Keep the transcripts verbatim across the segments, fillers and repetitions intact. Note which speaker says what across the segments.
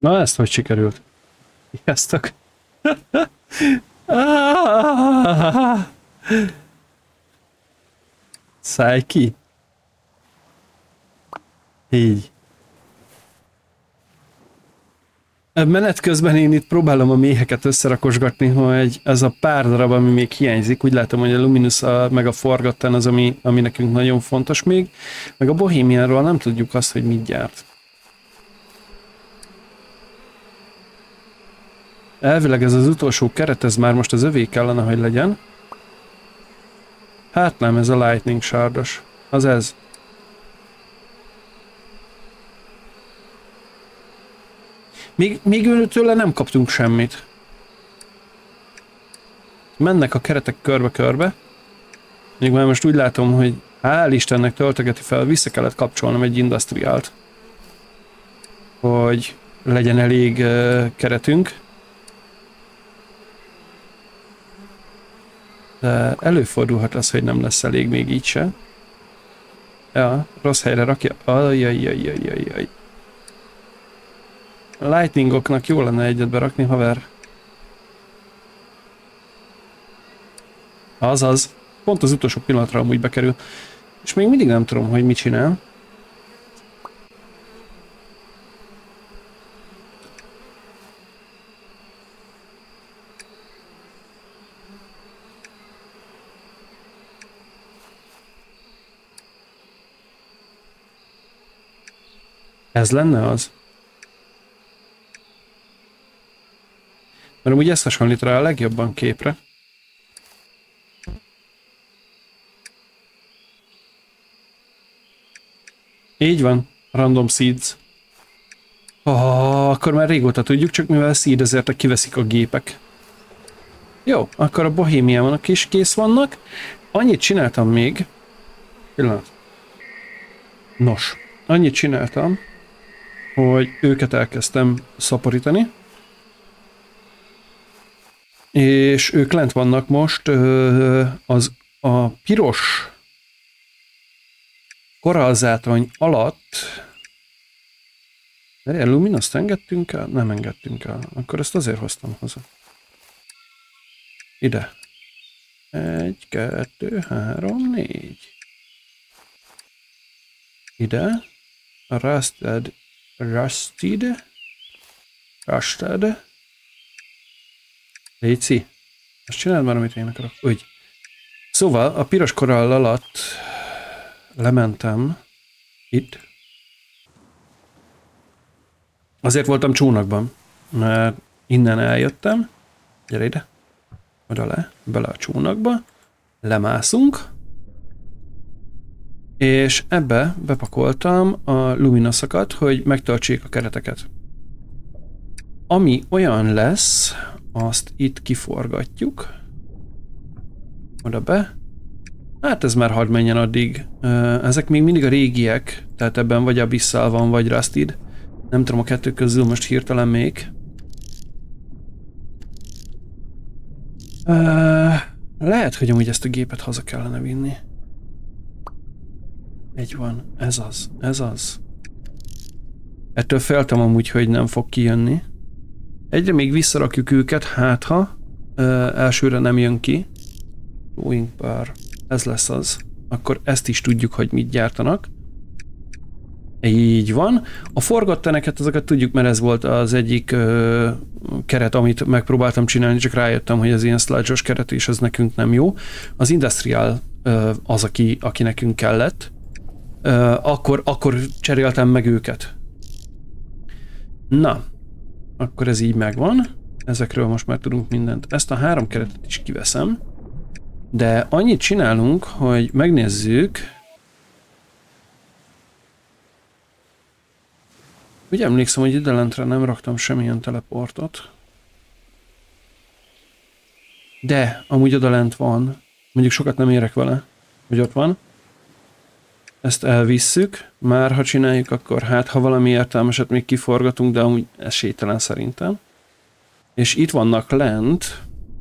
Speaker 1: Na, ezt hogy sikerült? Sziasztok! Szállj ki! Így. Menet közben én itt próbálom a méheket összerakosgatni, hogy ez a pár darab, ami még hiányzik, úgy látom, hogy a Luminous a, meg a Forgotten az, ami, ami nekünk nagyon fontos még, meg a Bohemianról nem tudjuk azt, hogy mit gyárt. Elvileg ez az utolsó keret, ez már most az övé kellene, hogy legyen. Hát nem, ez a Lightning Shardos. Az ez. Még, még tőle nem kaptunk semmit. Mennek a keretek körbe-körbe. Még már most úgy látom, hogy hál' Istennek töltögeti fel, vissza kellett kapcsolnom egy industriált. Hogy legyen elég uh, keretünk. De előfordulhat az, hogy nem lesz elég még így se. Ja, rossz helyre rakja. Ajjajjajjajjajjaj. A lightningoknak jó lenne egyet berakni, haver. Azaz. Pont az utolsó pillanatra amúgy bekerül. És még mindig nem tudom, hogy mit csinál. Ez lenne az? Mert amúgy ezt hasonlít rá a legjobban képre. Így van, random seeds. Oh, akkor már régóta tudjuk, csak mivel seed ezért kiveszik a gépek. Jó, akkor a Bohemianok is kész vannak. Annyit csináltam még. Pillanat. Nos, annyit csináltam, hogy őket elkezdtem szaporítani. És ők lent vannak most az a piros korallzátony alatt. De Luminous-t engedtünk el? Nem engedtünk el. Akkor ezt azért hoztam haza. Ide. Egy, kettő, három, négy. Ide. A Rusted. Rusted. Rusted. Léci. Azt csináld már, amit én akarok. Úgy. Szóval a piros korall alatt lementem itt. Azért voltam csónakban, mert innen eljöttem. Gyere ide. Oda le. Bele a csónakba. Lemászunk. És ebbe bepakoltam a Luminousokat, hogy megtöltsék a kereteket. Ami olyan lesz, azt itt kiforgatjuk. Oda be. Hát ez már hadd menjen addig. Ezek még mindig a régiek, tehát ebben vagy Abyssal van, vagy Rusted. Nem tudom a kettő közül most hirtelen még. Lehet, hogy amúgy ezt a gépet haza kellene vinni. Egy van. Ez az. Ez az. Ettől féltem amúgy, hogy nem fog kijönni. Egyre még visszarakjuk őket, hát ha ö, elsőre nem jön ki. Going bar. Ez lesz az. Akkor ezt is tudjuk, hogy mit gyártanak. Így van. A forgotteneket, azokat tudjuk, mert ez volt az egyik ö, keret, amit megpróbáltam csinálni, csak rájöttem, hogy ez ilyen sludge-os keret, és ez nekünk nem jó. Az Industrial ö, az, aki, aki nekünk kellett. Ö, akkor, akkor cseréltem meg őket. Na. Akkor ez így megvan. Ezekről most már tudunk mindent. Ezt a három keretet is kiveszem. De annyit csinálunk, hogy megnézzük. Úgy emlékszem, hogy ide lentre nem raktam semmilyen teleportot. De amúgy oda lent van. Mondjuk sokat nem érek vele, hogy ott van. Ezt elvisszük. Már ha csináljuk, akkor hát ha valami értelmeset még kiforgatunk, de amúgy ez sételen szerintem. És itt vannak lent.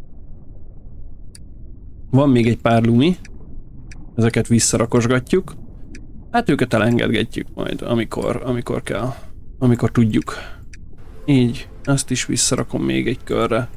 Speaker 1: Van még egy pár lumi. Ezeket visszarakosgatjuk. Hát őket elengedgetjük majd, amikor, amikor kell. Amikor tudjuk. Így, ezt is visszarakom még egy körre.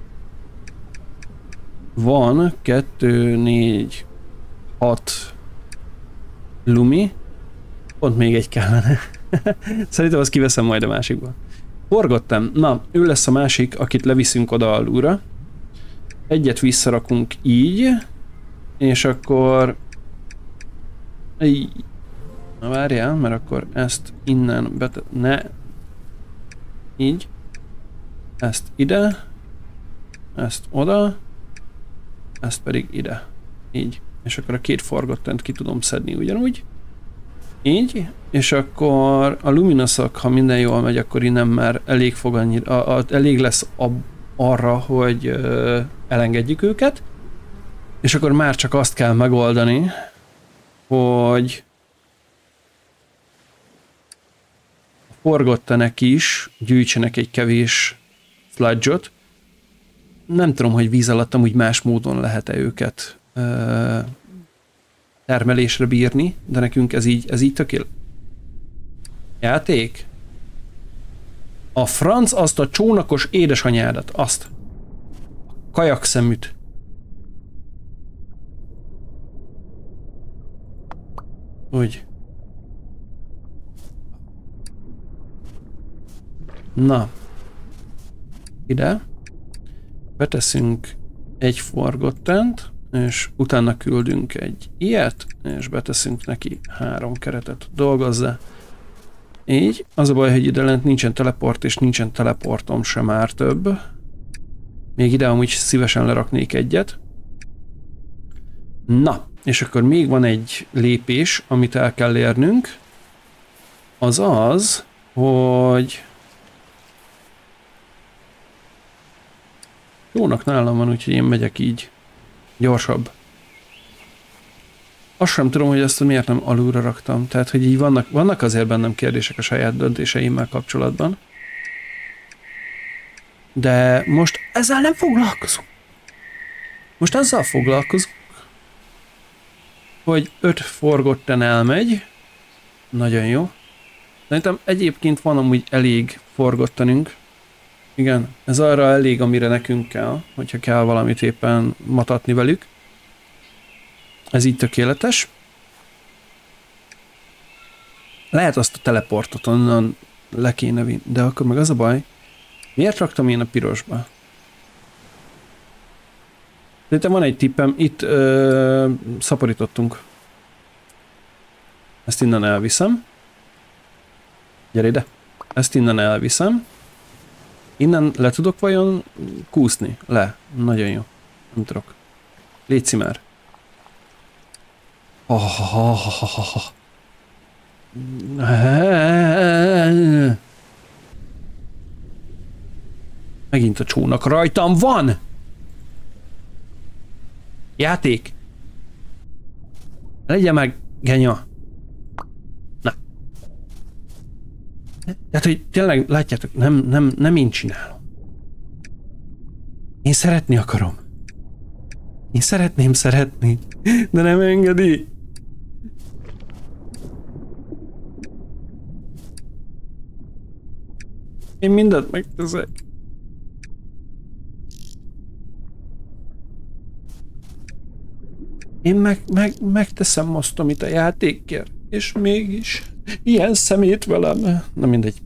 Speaker 1: Van kettő, négy, hat lumi. Pont még egy kellene. Szerintem azt kiveszem majd a másikból. Forgottam. Na, ő lesz a másik, akit leviszünk oda alulra. Egyet visszarakunk így. És akkor... Így. Na várjál, mert akkor ezt innen bete... Ne. Így. Ezt ide. Ezt oda. Ezt pedig ide. Így. És akkor a két forgottent ki tudom szedni ugyanúgy. Így. És akkor a luminouszok, ha minden jól megy, akkor innen már elég fog annyi, a, a, elég lesz a, arra, hogy ö, elengedjük őket. És akkor már csak azt kell megoldani, hogy a forgottenek is gyűjtsenek egy kevés sludge-ot. Nem tudom, hogy víz alatt amúgy más módon lehet-e őket ö, termelésre bírni, de nekünk ez így, ez így tökéletes. Játék? A franc azt a csónakos édesanyádat, azt. A kajakszeműt. Úgy. Na. Ide. Beteszünk egy forgottent, és utána küldünk egy ilyet, és beteszünk neki három keretet. Dolgozza. Így. Az a baj, hogy ide lent nincsen teleport, és nincsen teleportom sem már több. Még ide amúgy szívesen leraknék egyet. Na, és akkor még van egy lépés, amit el kell érnünk. Az az, hogy... Jónak nálam van, úgyhogy én megyek így. Gyorsabb. Azt sem tudom, hogy ezt miért nem alulra raktam. Tehát, hogy így vannak, vannak azért bennem kérdések a saját döntéseimmel kapcsolatban. De most ezzel nem foglalkozunk. Most azzal foglalkozunk, hogy öt forgotten elmegy. Nagyon jó. Szerintem egyébként van amúgy elég forgottanünk. Igen, ez arra elég, amire nekünk kell, hogyha kell valamit éppen matatni velük. Ez így tökéletes. Lehet azt a teleportot onnan le kéne vinni, de akkor meg az a baj, miért raktam én a pirosba? Szerintem van egy tippem, itt ö, szaporítottunk. Ezt innen elviszem. Gyere ide. Ezt innen elviszem. Innen le tudok vajon kúszni? Le. Nagyon jó. Nem tudok. Légy már. Oh, oh, oh, oh, oh. Megint a csónak rajtam van! Játék! Legyen meg, genya! Na. Tehát, hogy tényleg, látjátok, nem, nem, nem én csinálom. Én szeretni akarom. Én szeretném szeretni, de nem engedi. Én mindent megteszek. Én meg, meg, megteszem azt, amit a játék kér, és mégis ilyen szemét velem. Na mindegy.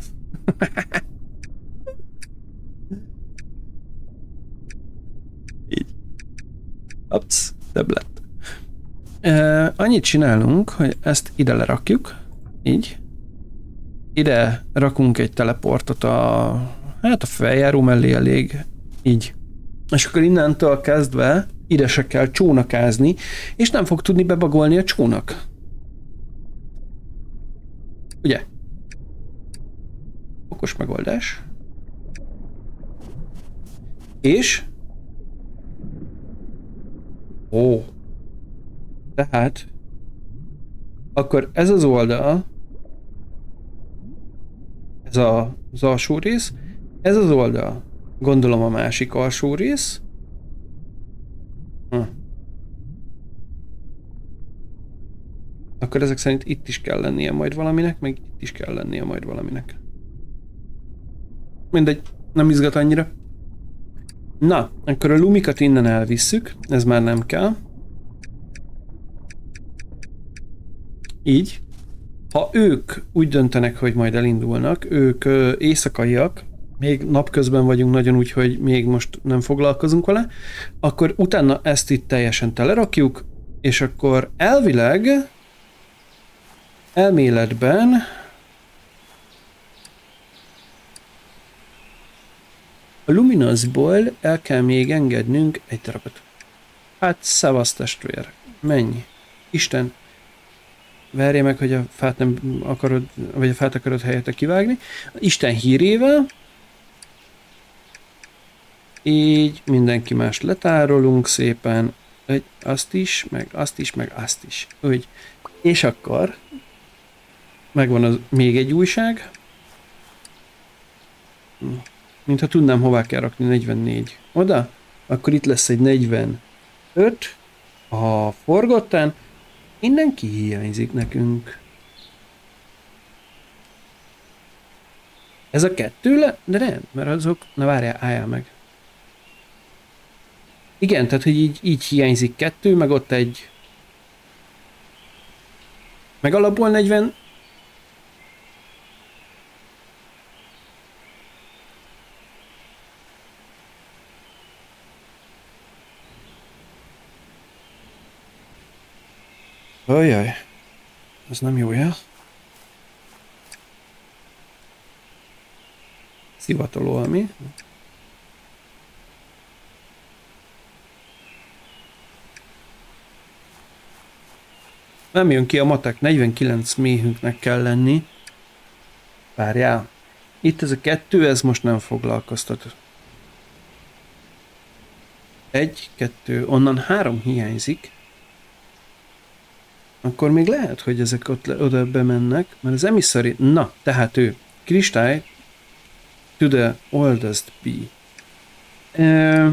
Speaker 1: Így. Ups, több lett. Uh, annyit csinálunk, hogy ezt ide lerakjuk. Így. Ide rakunk egy teleportot a, hát a feljáró mellé elég. Így. És akkor innentől kezdve ide se kell csónakázni, és nem fog tudni bebagolni a csónak. Ugye? Okos megoldás. És? Ó. Tehát akkor ez az oldal, ez a, az alsó rész, ez az oldal, gondolom a másik alsó rész. Hm. Akkor ezek szerint itt is kell lennie majd valaminek, meg itt is kell lennie majd valaminek. Mindegy, nem izgat annyira. Na, akkor a lumikat innen elvisszük, ez már nem kell. Így. Ha ők úgy döntenek, hogy majd elindulnak, ők ö, éjszakaiak, még napközben vagyunk nagyon úgy, hogy még most nem foglalkozunk vele, akkor utána ezt itt teljesen telerakjuk, és akkor elvileg, elméletben a Luminous-ból el kell még engednünk egy darabot. Hát szevasz testvér, menj. Isten, verje meg, hogy a fát nem akarod, vagy a fát akarod helyette kivágni. Isten hírével. Így mindenki más letárolunk szépen. Egy, azt is, meg azt is, meg azt is. Úgy. És akkor megvan az még egy újság. Mintha tudnám, hová kell rakni. negyvennégy. Oda? Akkor itt lesz egy negyvenöt. A forgottán. Innen ki hiányzik nekünk. Ez a kettő le? De nem, mert azok... Na várjál, álljál meg. Igen, tehát, hogy így, így hiányzik kettő, meg ott egy... Meg alapból negyven... Ajaj, ez nem jó jel. Szivatoló, ami. Nem jön ki a matek, negyvenkilenc méhünknek kell lenni. Várjál. Itt ez a kettő, ez most nem foglalkoztat. Egy, kettő, onnan három hiányzik. Akkor még lehet, hogy ezek ott le, oda bemennek, mert az emissary, na, tehát ő, kristály, to the oldest bee. Uh,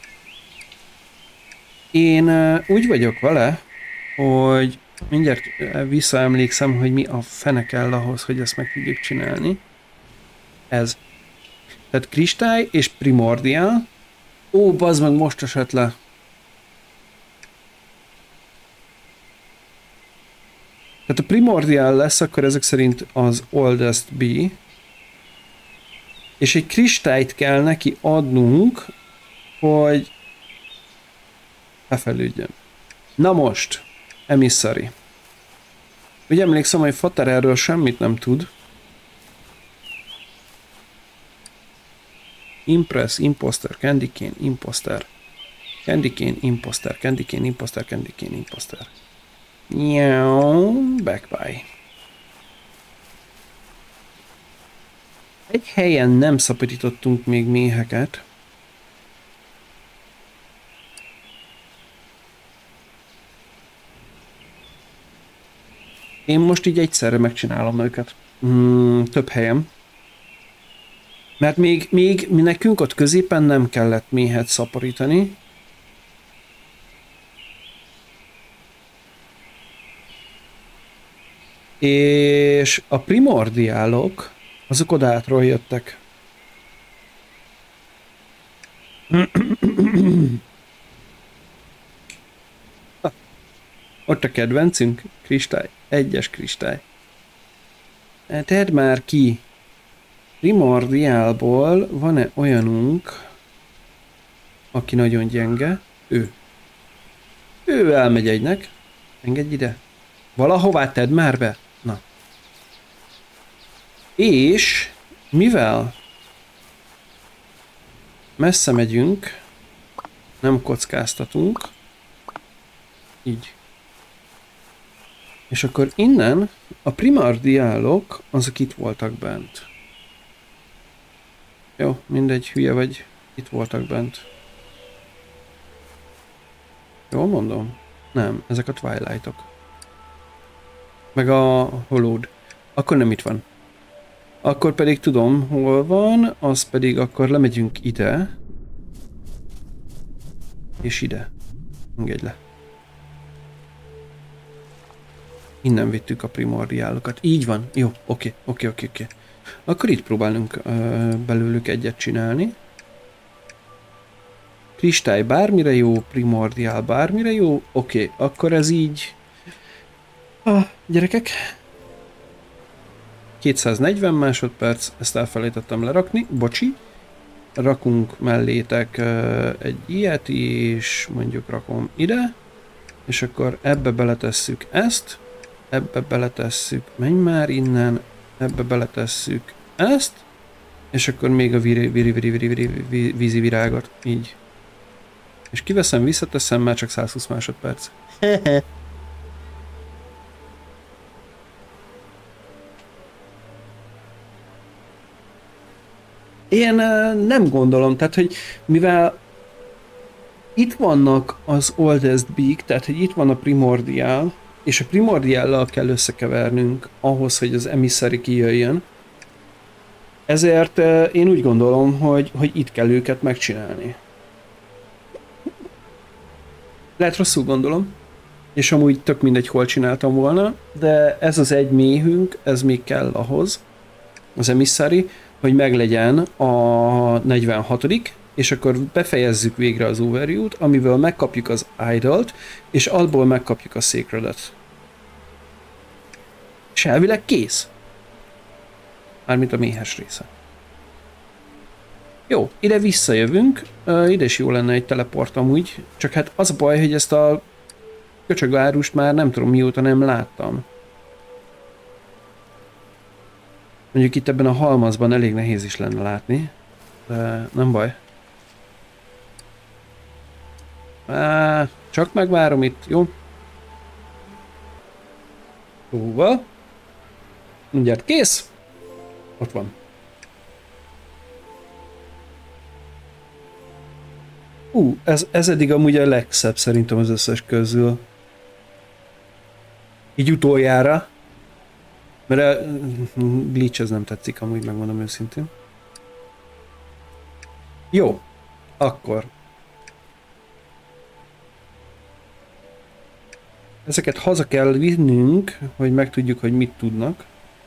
Speaker 1: én uh, úgy vagyok vele, hogy mindjárt visszaemlékszem, hogy mi a fene kell ahhoz, hogy ezt meg tudjuk csinálni. Ez. Tehát kristály és primordial. Ó, bazd meg, most esett le. Tehát a primordial lesz, akkor ezek szerint az oldest bee. És egy kristályt kell neki adnunk, hogy befelődjön. Na most, emissary. Ugye emlékszem, hogy Fater erről semmit nem tud. Impress, imposter, candy cane, imposter. Candy cane, imposter, candy cane, imposter, candy cane, imposter. Nyau, backpie. Egy helyen nem szapítottunk még méheket. Én most így egyszerre megcsinálom őket. Hmm, több helyen. Mert még, még nekünk ott középen nem kellett méhet szaporítani. És a primordiálok, azok odátról jöttek. Ott a kedvencünk, kristály, egyes kristály. Tedd már ki. Primordiálból van-e olyanunk, aki nagyon gyenge? Ő. Ő elmegy egynek. Engedj ide. Valahová tedd már be. Na. És mivel messze megyünk, nem kockáztatunk, így. És akkor innen a primordiálok, azok itt voltak bent. Jó, mindegy, hülye vagy, itt voltak bent. Jól mondom? Nem, ezek a Twilightok. Meg a Hollowed. Akkor nem itt van. Akkor pedig tudom, hol van, az pedig akkor lemegyünk ide. És ide. Engedj le. Innen vittük a primordiálokat. Így van. Jó, oké, oké, oké, oké. Akkor itt próbálunk ö, belőlük egyet csinálni. Kristály bármire jó, primordiál bármire jó. Oké, okay, akkor ez így... Ah, gyerekek. kétszáznegyven másodperc, ezt elfelejtettem lerakni, bocsi. Rakunk mellétek uh, egy ilyet is, mondjuk rakom ide. És akkor ebbe beletesszük ezt. Ebbe beletesszük, menj már innen. Ebbe beletesszük ezt. És akkor még a viri, viri, viri, viri, viri, vízi virágot. Így. És kiveszem, visszateszem, már csak százhúsz másodperc. Én nem gondolom, tehát hogy mivel itt vannak az Oldest Beak, tehát hogy itt van a Primordial, és a Primordiállal kell összekevernünk ahhoz, hogy az Emissary kijöjjön. Ezért én úgy gondolom, hogy, hogy itt kell őket megcsinálni. Lehet rosszul gondolom, és amúgy tök mindegy, hol csináltam volna, de ez az egy méhünk, ez még kell ahhoz, az Emissary, hogy meglegyen a negyvenhatodik, és akkor befejezzük végre az Overview-t, amiből megkapjuk az Idol-t, és abból megkapjuk a Sacred-et. És elvileg kész. Mármint a méhes része. Jó, ide visszajövünk, uh, ide is jó lenne egy teleport amúgy, csak hát az a baj, hogy ezt a köcsögvárust már nem tudom mióta nem láttam. Mondjuk itt ebben a halmazban elég nehéz is lenne látni, de nem baj. Á, csak megvárom itt, jó? Szóval. Mindjárt kész. Ott van. Ú, uh, ez, ez eddig amúgy a legszebb szerintem az összes közül. Így utoljára. Mert a glitch ez nem tetszik, amúgy megmondom őszintén. Jó, akkor. Ezeket haza kell vinnünk, hogy megtudjuk, hogy mit tudnak.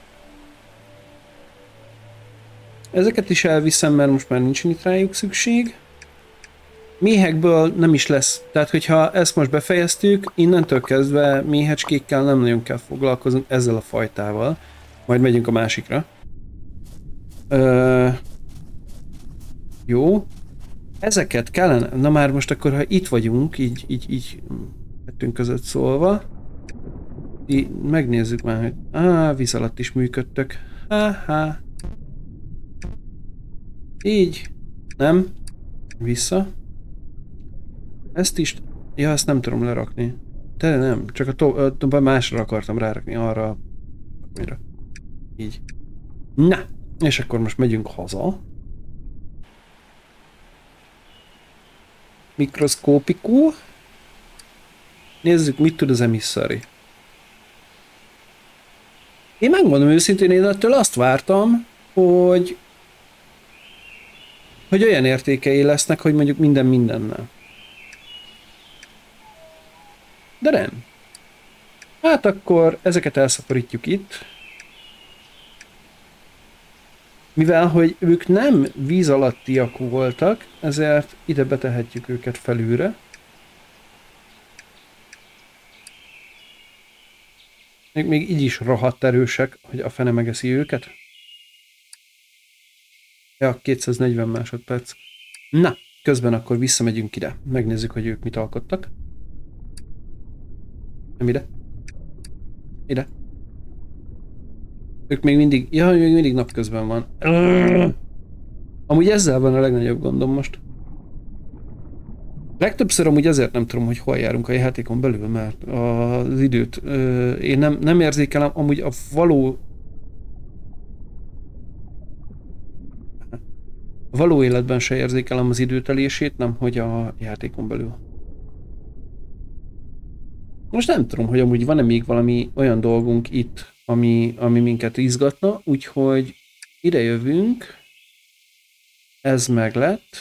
Speaker 1: Ezeket is elviszem, mert most már nincs itt rájuk szükség. Méhekből nem is lesz. Tehát, hogyha ezt most befejeztük, innentől kezdve méhecskékkel nem nagyon kell foglalkoznunk ezzel a fajtával. Majd megyünk a másikra. Ö, jó. Ezeket kellene... Na már most akkor, ha itt vagyunk, így, így, így kettőnk között szólva, így megnézzük már, hogy á, víz alatt is működtök. Há-há. Így. Nem. Vissza. Ezt is... Ja, ezt nem tudom lerakni. De nem, csak a, to a másra akartam rárakni, arra... Mire? Így. Na, és akkor most megyünk haza. Mikroszkópikú. Nézzük, mit tud az Emissary. Én megmondom őszintén, én ettől azt vártam, hogy... hogy olyan értékei lesznek, hogy mondjuk minden mindennel. De nem. Hát akkor ezeket elszaporítjuk itt. Mivel, hogy ők nem víz alattiak voltak, ezért ide betehetjük őket felülre. Még, még így is rohadt erősek, hogy a fene megeszi őket. Ja, kétszáznegyven másodperc. Na, közben akkor visszamegyünk ide. Megnézzük, hogy ők mit alkottak. Nem ide. Ide. Ők még mindig... Ja, még mindig napközben van. Amúgy ezzel van a legnagyobb gondom most. Legtöbbször amúgy ezért nem tudom, hogy hol járunk a játékon belül, mert az időt én nem, nem érzékelem, amúgy a való... A való életben se érzékelem az időtelését, nem hogy a játékon belül. Most nem tudom, hogy amúgy van-e még valami olyan dolgunk itt, ami, ami minket izgatna, úgyhogy ide jövünk. Ez meg lett.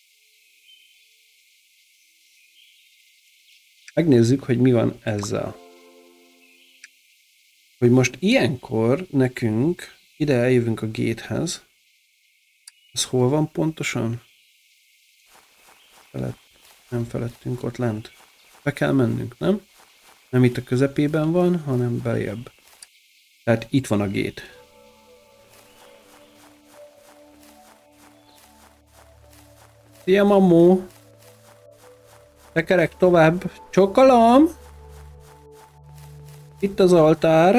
Speaker 1: Megnézzük, hogy mi van ezzel. Hogy most ilyenkor nekünk ide eljövünk a géthez. Ez hol van pontosan? Felett, nem felettünk, ott lent. Be kell mennünk, nem? Nem itt a közepében van, hanem beljebb. Tehát itt van a gét. Szia, mamó! Tekerek tovább. Csokolom! Itt az altár.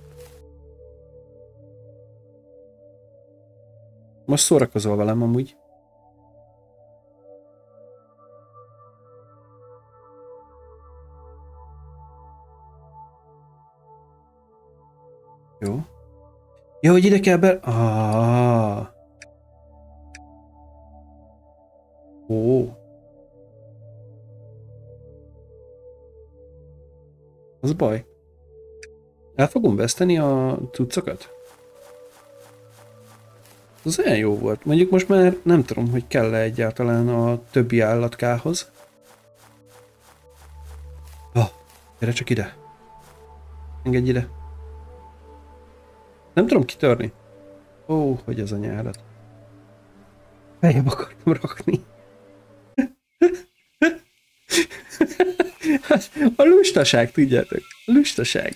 Speaker 1: Most szórakozol velem amúgy. Jó. Ja, hogy ide kell be... Ah. Ó. Az baj. El fogom veszteni a cuccokat? Az olyan jó volt. Mondjuk most már nem tudom, hogy kell-e egyáltalán a többi állatkához. Ah, gyere csak ide. Engedj ide. Nem tudom kitörni. Ó, hogy ez a nyárat. Feljebb akartam rakni. A lustaság, tudjátok. A lustaság.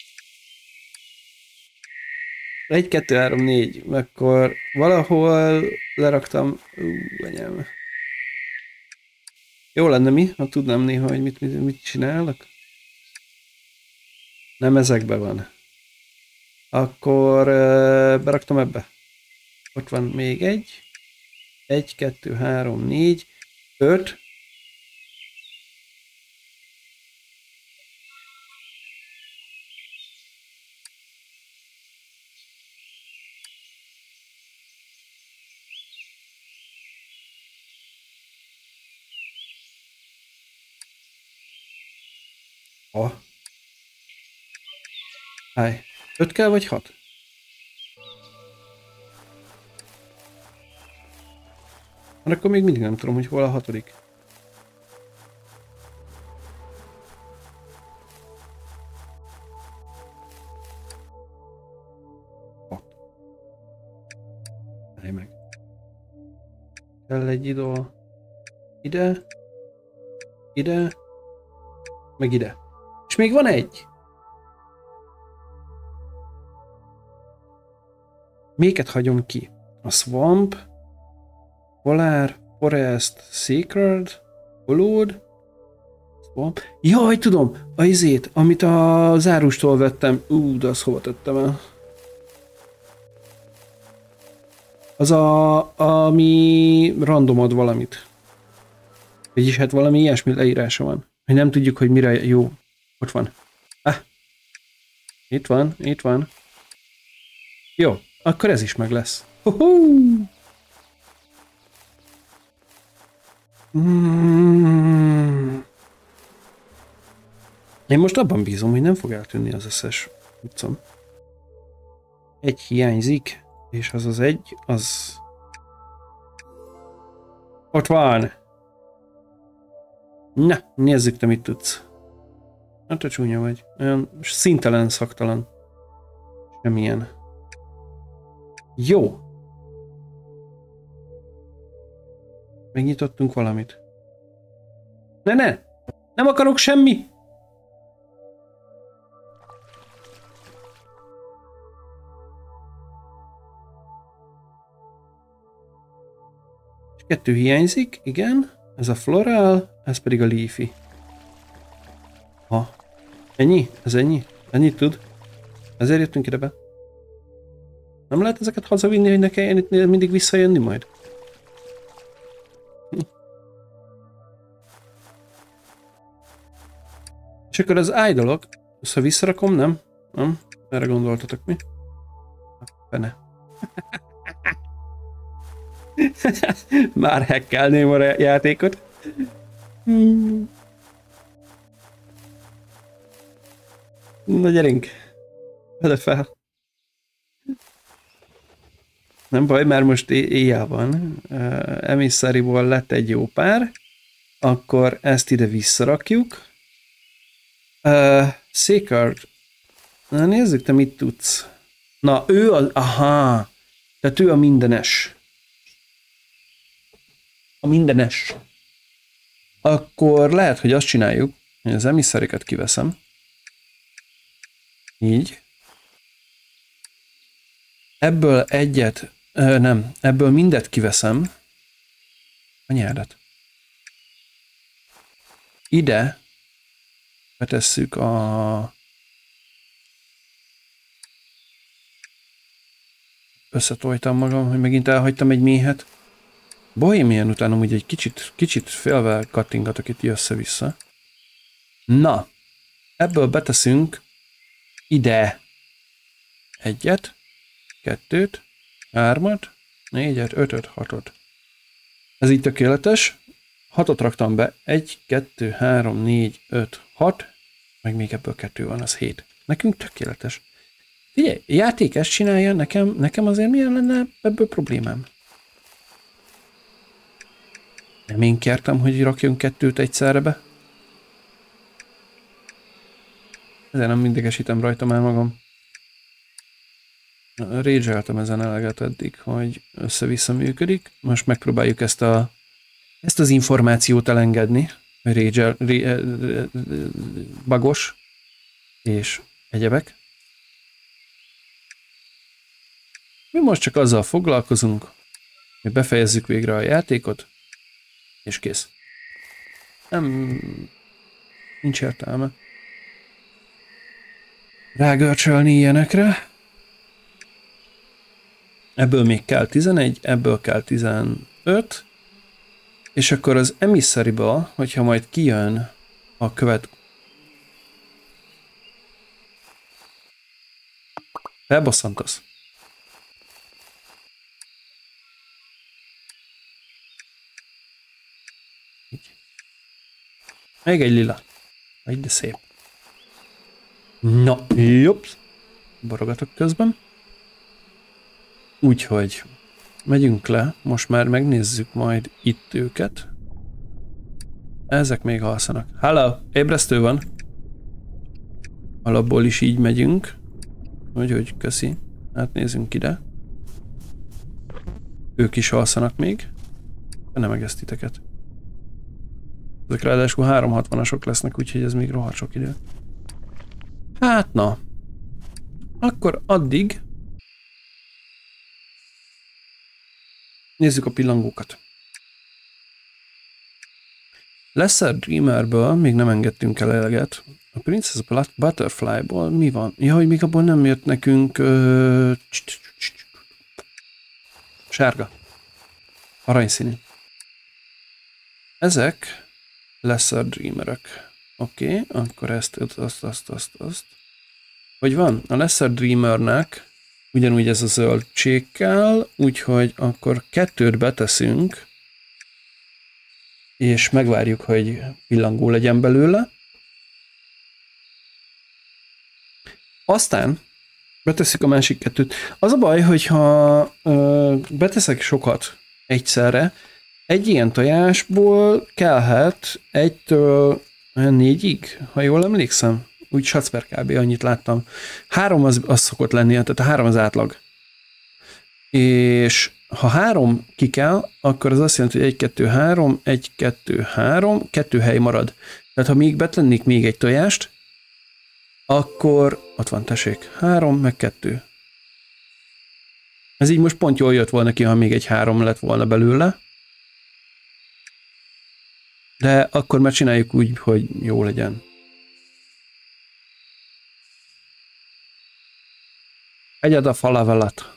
Speaker 1: Egy, kettő, három, négy. Akkor valahol leraktam... Ú, anyám. Jó lenne mi, ha tudnám néha, hogy mit, mit, mit csinálok. Nem ezekbe van. Akkor uh, beraktam ebbe. Ott van még egy. Egy, kettő, három, négy, öt. Oh. Háj. Öt kell vagy hat? Mert akkor még mindig nem tudom, hogy hol a hatodik. Hat. Állj meg. Kell egy idő. Ide. Ide. Meg ide. És még van egy. Méket hagyom ki. A Swamp, Polar, Forest, Sacred, Followed, Swamp. Jaj, tudom! A izét, amit a zárustól vettem. Ú, de azt hova tettem el? Az a, ami random ad valamit. Vagyis hát valami ilyesmi leírása van. Hogy nem tudjuk, hogy mire jó. Ott van. Ah. Itt van, itt van. Jó. Akkor ez is meg lesz. Mm. Én most abban bízom, hogy nem fog eltűnni az összes utcam. Egy hiányzik, és az az egy, az... Ott van! Na, nézzük, te mit tudsz. Hát a csúnya vagy. Olyan szintelen, szaktalan. Semmilyen. Jó. Megnyitottunk valamit. Ne, ne! Nem akarok semmi! És kettő hiányzik, igen. Ez a floral, ez pedig a leafy. Ha. Ennyi? Ez ennyi? Ennyit tud? Ezért jöttünk ide be. Nem lehet ezeket hazavinni, hogy ne kelljen itt mindig visszajönni majd? Hm. És akkor az idolok, azt ha visszarakom, nem? Nem? Erre gondoltatok mi? Fene. Már hackelném a játékot. Hmm. Na gyerünk. Vedd fel. Nem baj, mert most éjjel van. Uh, Emisszáriból lett egy jó pár. Akkor ezt ide visszarakjuk. Uh, Sacred. Na nézzük, te mit tudsz. Na, ő az... Aha! Tehát ő a mindenes. A mindenes. Akkor lehet, hogy azt csináljuk, hogy az emisszárikat kiveszem. Így. Ebből egyet... Ö, nem, ebből mindet kiveszem. A nyárat. Ide betesszük a... Összetoltam magam, hogy megint elhagytam egy méhet. Bohémien után amúgy egy kicsit, kicsit félve kattingatok itt össze-vissza. Na, ebből beteszünk ide egyet, kettőt, hármat, négyet, ötöt, hatot. Ez így tökéletes. Hatot raktam be. Egy, kettő, három, négy, öt, hat. Meg még ebből kettő van, az hét. Nekünk tökéletes. Figyelj, játék ezt csinálja, nekem, nekem azért milyen lenne ebből problémám? Nem én kértem, hogy rakjon kettőt egyszerre be? Ezért nem mindegesítem rajta már magam. Rage-eltem ezen eleget eddig, hogy össze-vissza működik. Most megpróbáljuk ezt, a, ezt az információt elengedni. Rage bagos és egyebek. Mi most csak azzal foglalkozunk, hogy befejezzük végre a játékot, és kész. Nem... nincs értelme rágörcsölni ilyenekre. Ebből még kell tizenegy, ebből kell tizenöt, és akkor az emisszáriba, hogyha majd kijön a követ... Felbosszantasz. Így. Még egy lila. Egy de szép. Na, jobb. Borogatok közben. Úgyhogy megyünk le, most már megnézzük majd itt őket. Ezek még alszanak. Hello, ébresztő van. Alapból is így megyünk. Úgyhogy köszi. Hát nézzünk ide. Ők is alszanak még. De nem egész titeket. Ezek ráadásul háromszázhatvanasok lesznek, úgyhogy ez még rohadt sok idő. Hát na. Akkor addig nézzük a pillangókat. Lesser Dreamerből még nem engedtünk el eleget. A Princess Butterflyból mi van? Ja, hogy még abból nem jött nekünk... Ö... Sárga. Aranyszínű. Ezek Lesser Dreamerök. Oké, okay, akkor ezt, azt, azt, azt, azt. Hogy van? A Lesser Dreamernek ugyanúgy ez a zöldség kell, úgyhogy akkor kettőt beteszünk, és megvárjuk, hogy pillangó legyen belőle. Aztán beteszik a másik kettőt. Az a baj, hogyha ö, beteszek sokat egyszerre, egy ilyen tojásból kellhet egytől négyig, ha jól emlékszem. Úgy sacper kb. Annyit láttam. Három az, az szokott lenni, tehát a három az átlag. És ha három ki kell, akkor az azt jelenti, hogy egy, kettő, három, egy, kettő, három, kettő hely marad. Tehát ha még betlennék még egy tojást, akkor ott van, tessék, három, meg kettő. Ez így most pont jól jött volna ki, ha még egy három lett volna belőle. De akkor már csináljuk úgy, hogy jó legyen. Egyed a falavelat.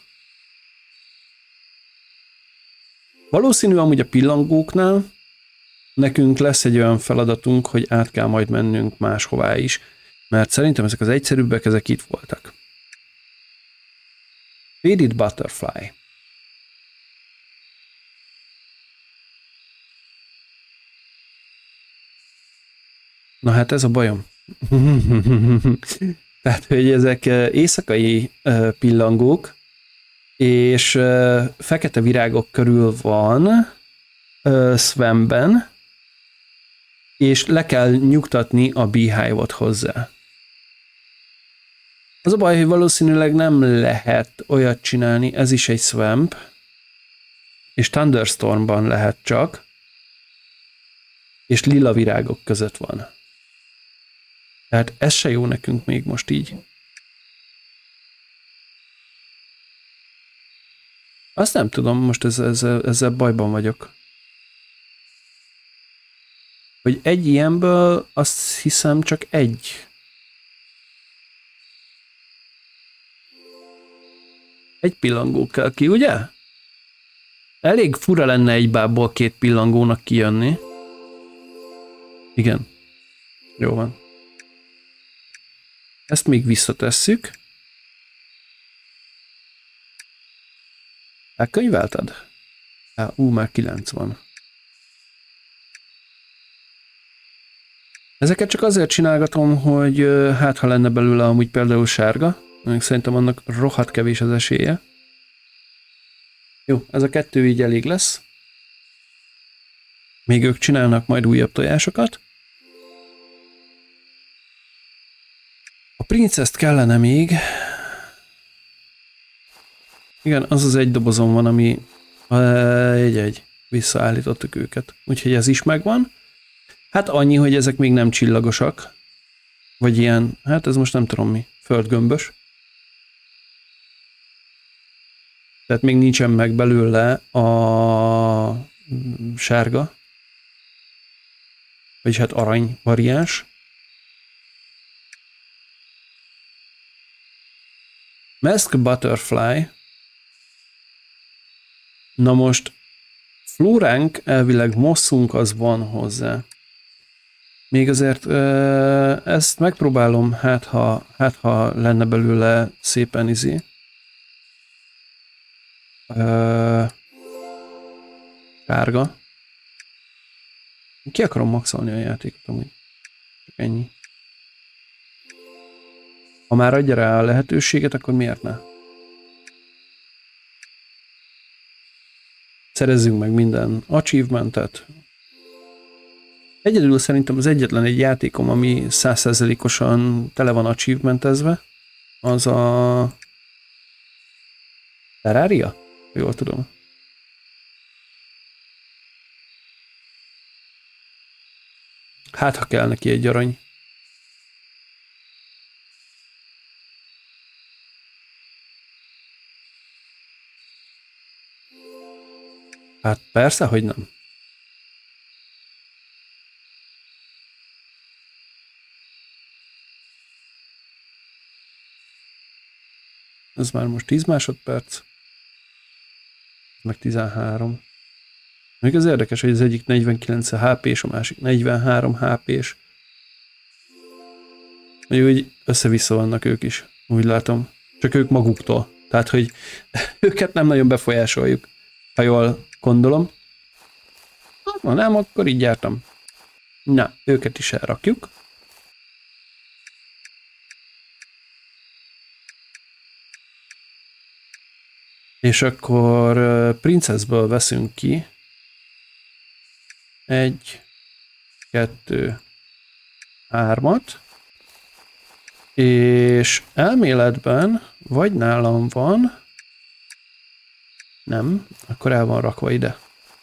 Speaker 1: Valószínű amúgy a pillangóknál nekünk lesz egy olyan feladatunk, hogy át kell majd mennünk máshová is, mert szerintem ezek az egyszerűbbek, ezek itt voltak. Faded Butterfly. Na hát ez a bajom. Tehát, hogy ezek éjszakai pillangók, és fekete virágok körül van Svenben, és le kell nyugtatni a beehive-ot hozzá. Az a baj, hogy valószínűleg nem lehet olyat csinálni, ez is egy swamp, és Thunderstormban lehet csak, és lila virágok között van. Tehát ez se jó nekünk még most így. Azt nem tudom, most ezzel, ezzel, ezzel bajban vagyok. Hogy egy ilyenből azt hiszem csak egy. Egy pillangó kell ki, ugye? Elég fura lenne egy bábból két pillangónak kijönni. Igen. Jó van. Ezt még visszatesszük. Elkönyvelted? Á, ú, már kilenc van. Ezeket csak azért csinálgatom, hogy hát ha lenne belőle amúgy például sárga, még szerintem annak rohadt kevés az esélye. Jó, ez a kettő így elég lesz. Még ők csinálnak majd újabb tojásokat. A princeszt kellene még. Igen, az az egy dobozom van, ami egy-egy visszaállítottuk őket. Úgyhogy ez is megvan. Hát annyi, hogy ezek még nem csillagosak. Vagy ilyen, hát ez most nem tudom mi, földgömbös. Tehát még nincsen meg belőle a sárga. Vagyis hát arany variáns. Mask Butterfly. Na most flóránk, elvileg mosszunk az van hozzá. Még azért ö, ezt megpróbálom, hát ha, hát ha lenne belőle szépen izé. Ö, sárga. Ki akarom maxolni a játékot amúgy. Csak ennyi. Ha már adja rá a lehetőséget, akkor miért ne? Szerezzünk meg minden achievementet. Egyedül szerintem az egyetlen egy játékom, ami száz százalékosan tele van achievementezve, az a Terraria? Jól tudom. Hát, ha kell neki egy arany. Hát persze, hogy nem. Ez már most tíz másodperc. Meg tizenhárom. Még az érdekes, hogy az egyik negyvenkilenc há pés, a másik negyvenhárom há pés. Úgy össze-vissza vannak ők is, úgy látom. Csak ők maguktól. Tehát, hogy őket nem nagyon befolyásoljuk, ha jól gondolom. Ha nem, akkor így jártam. Na, őket is elrakjuk. És akkor Princessből veszünk ki egy, kettő, hármat, és elméletben vagy nálam van, nem, akkor el van rakva ide.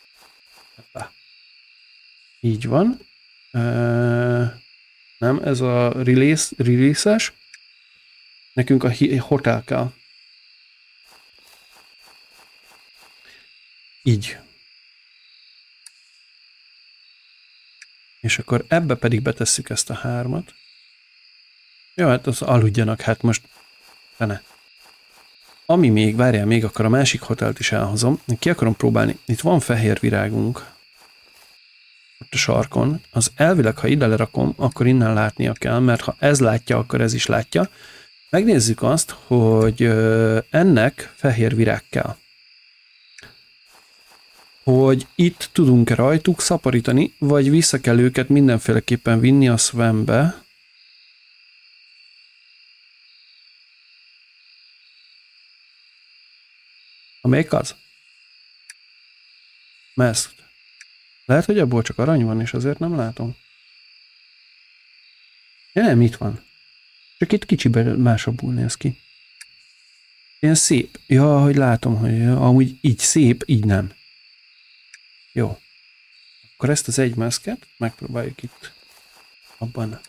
Speaker 1: Így van. E, nem, ez a release, release-es. Nekünk a hotel kell. Így. És akkor ebbe pedig betesszük ezt a hármat. Jó, hát az aludjanak, hát most fene. Ami még, várjál még, akkor a másik hotelt is elhozom. Ki akarom próbálni. Itt van fehér virágunk. Ott a sarkon. Az elvileg, ha ide lerakom, akkor innen látnia kell, mert ha ez látja, akkor ez is látja. Megnézzük azt, hogy ennek fehér virág kell. Hogy itt tudunk-e rajtuk szaporítani, vagy vissza kell őket mindenféleképpen vinni a swambe. Amelyik az? Masked. Lehet, hogy abból csak arany van, és azért nem látom. Ja, nem, itt van. Csak itt kicsiben másabbul néz ki. Ilyen szép. Ja, hogy látom, hogy amúgy így szép, így nem. Jó. Akkor ezt az egy maszket megpróbáljuk itt abban.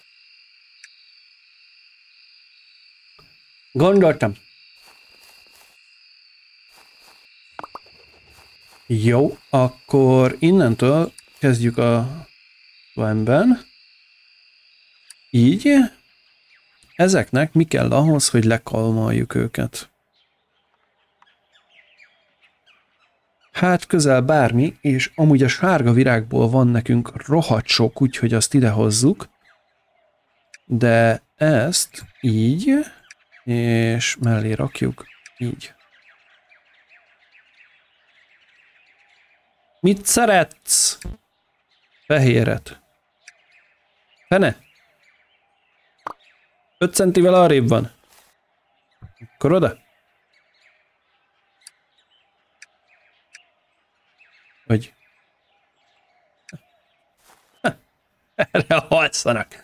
Speaker 1: Gondoltam. Jó, akkor innentől kezdjük a Slamben. Így. Ezeknek mi kell ahhoz, hogy lekalmaljuk őket? Hát közel bármi, és amúgy a sárga virágból van nekünk rohadt sok, úgyhogy azt ide hozzuk. De ezt így, és mellé rakjuk így. Mit szeretsz? Fehéret. Fene? öt centivel arrébb van. Akkor oda? Vagy? Erre halszanak.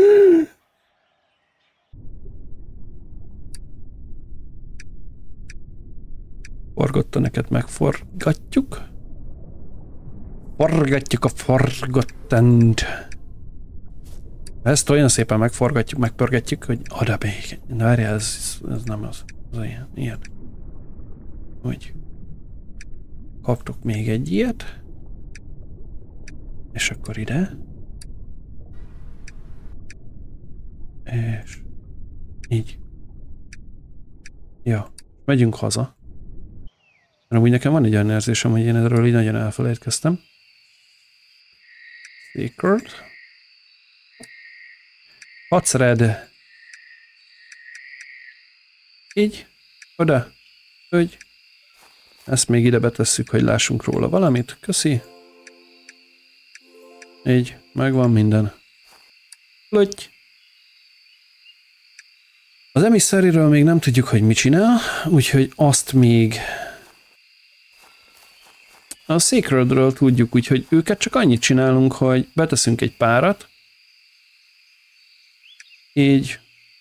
Speaker 1: Forgottaneket megforgatjuk. Forgatjuk a forgottant. Ezt olyan szépen megforgatjuk, megpörgetjük, hogy oda még. Várjál, ez, ez nem az. Az ilyen. ilyen. Úgy. Kaptok még egy ilyet. És akkor ide. És így. Ja, megyünk haza. Mert amúgy nekem van egy olyan érzésem, hogy én erről így nagyon elfelejtkeztem. Secret. Hadszered. Így. Oda. Úgy. Ezt még ide betesszük, hogy lássunk róla valamit. Köszi. Így. Megvan minden. Lutty. Az emisszáriről még nem tudjuk, hogy mit csinál, úgyhogy azt még a Sacredről tudjuk, úgyhogy őket csak annyit csinálunk, hogy beteszünk egy párat, így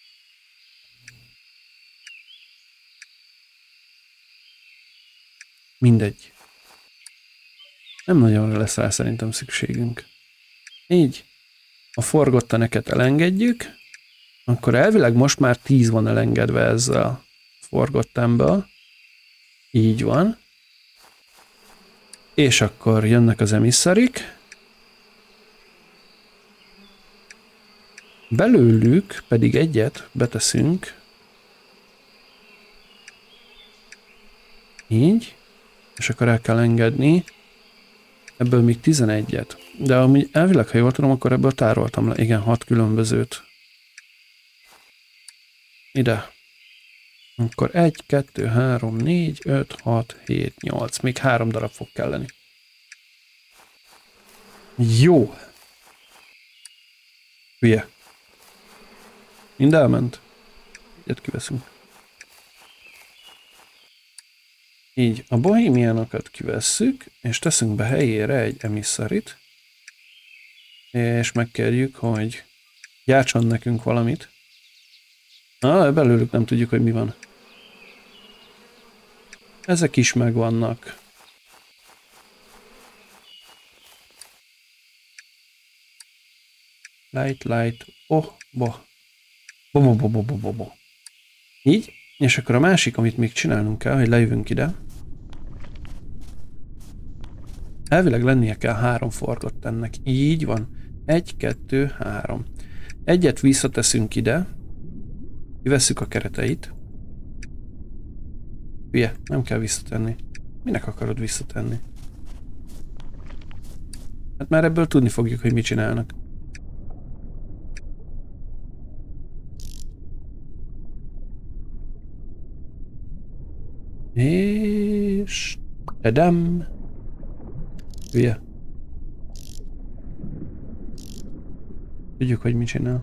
Speaker 1: mindegy. Nem nagyon lesz rá szerintem szükségünk. Így a forgottaneket elengedjük, akkor elvileg most már tíz van elengedve ezzel a forgottánból. Így van. És akkor jönnek az emisszárik. Belőlük pedig egyet beteszünk. Így. És akkor el kell engedni. Ebből még tizenegyet. De amúgy elvileg, ha jól tudom, akkor ebből tároltam le. Igen, hat különbözőt. Ide. Akkor egy, kettő, három, négy, öt, hat, hét, nyolc. Még három darab fog kelleni. Jó. Hülye. Mind elment. Egyet kiveszünk. Így a bohémiánokat kivesszük, és teszünk be helyére egy emisszárit. És megkérjük, hogy gyártson nekünk valamit. Ah, belőlük nem tudjuk, hogy mi van. Ezek is megvannak. Light, light, oh, bo. Bo, bo, bo, bo, bo, bo, bo. Így, és akkor a másik, amit még csinálnunk kell, hogy lejövünk ide. Elvileg lennie kell három forgott ennek. Így van. Egy, kettő, három. Egyet visszateszünk ide. Kivesszük a kereteit. Hülye, nem kell visszatenni. Minek akarod visszatenni? Hát már ebből tudni fogjuk, hogy mit csinálnak. És... Tadam! Hülye. Tudjuk, hogy mit csinál.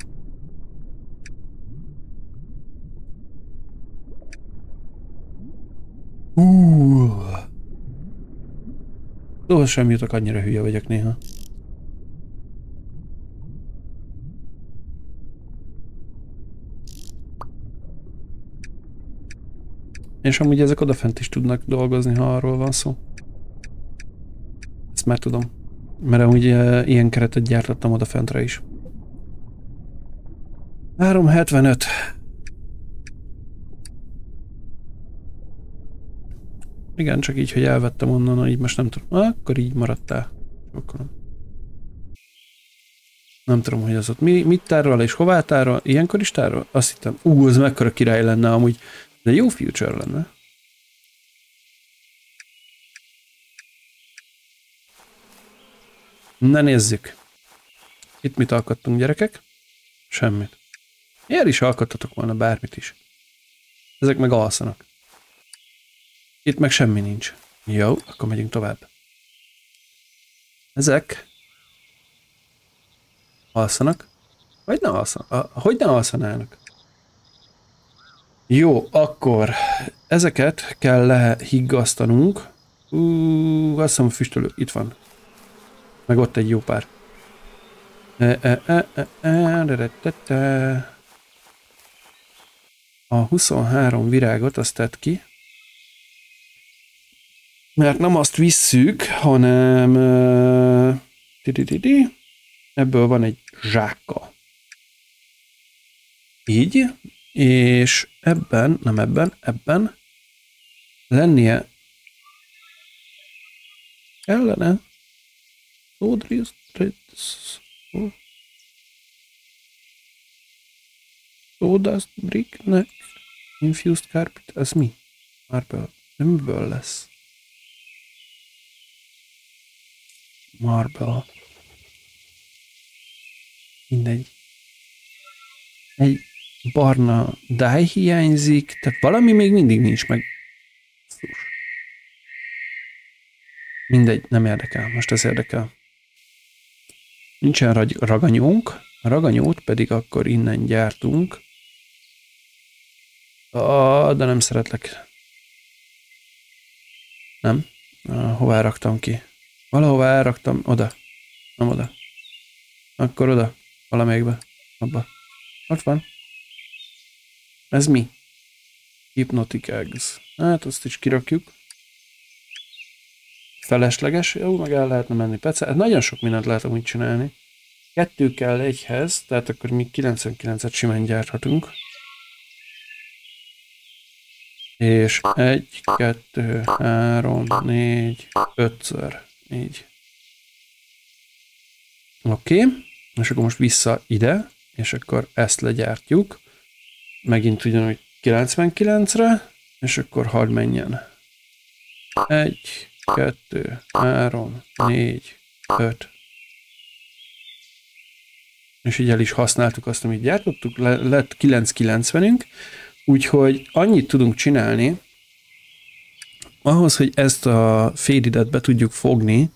Speaker 1: Uh. Szóval sem jutok, annyira hülye vagyok néha. És amúgy ezek odafent is tudnak dolgozni, ha arról van szó. Ezt már tudom. Mert amúgy e, ilyen keretet gyártottam odafentre is. három hetvenöt. Igen, csak így, hogy elvettem onnan, így most nem tudom. Ah, akkor így maradtál. Akkor nem. Nem tudom, hogy az ott mi, mit tárol és hová tárol. Ilyenkor is tárol? Azt hittem, ú, az mekkora király lenne amúgy. De jó future lenne. Na nézzük. Itt mit alkottunk, gyerekek? Semmit. Miért is alkottatok volna bármit is? Ezek meg alszanak. Itt meg semmi nincs. Jó, akkor megyünk tovább. Ezek alszanak? Vagy ne alszanak? Hogy ne alszanának? Jó, akkor ezeket kell lehiggasztanunk. Ú, azt hiszem a füstölő. Itt van. Meg ott egy jó pár. E, e, e, e, e, de, de, de. A huszonhárom virágot azt tett ki. Mert nem azt visszük, hanem uh, ebből van egy zsákka. Így, és ebben, nem ebben, ebben lennie kellene sawdust bricknek infused carpet, ez mi? Marble, de miből lesz? Marble. Mindegy. Egy barna dye hiányzik, tehát valami még mindig nincs meg. Mindegy, nem érdekel, most ez érdekel. Nincsen raganyónk, a raganyót pedig akkor innen gyártunk. Ah, de nem szeretlek. Nem? Ah, hová raktam ki? Valahová elraktam, oda. Nem oda. Akkor oda. Valamelyikbe. Abba. Ott van. Ez mi? Hypnotic eggs. Hát azt is kirakjuk. Felesleges. Jó, meg el lehetne menni. Persze, hát nagyon sok mindent lehet amúgy csinálni. Kettő kell egyhez, tehát akkor mi kilencvenkilencet simán gyárthatunk. És egy, kettő, három, négy, ötször. Így. Oké. Okay. És akkor most vissza ide, és akkor ezt legyártjuk. Megint ugyanúgy kilencvenkilencre, és akkor hadd menjen. Egy, kettő, három, négy, öt. És így el is használtuk azt, amit gyártottuk, Le lett kilencszázkilencvenünk, úgyhogy annyit tudunk csinálni, ahhoz, hogy ezt a fédidet be tudjuk fogni,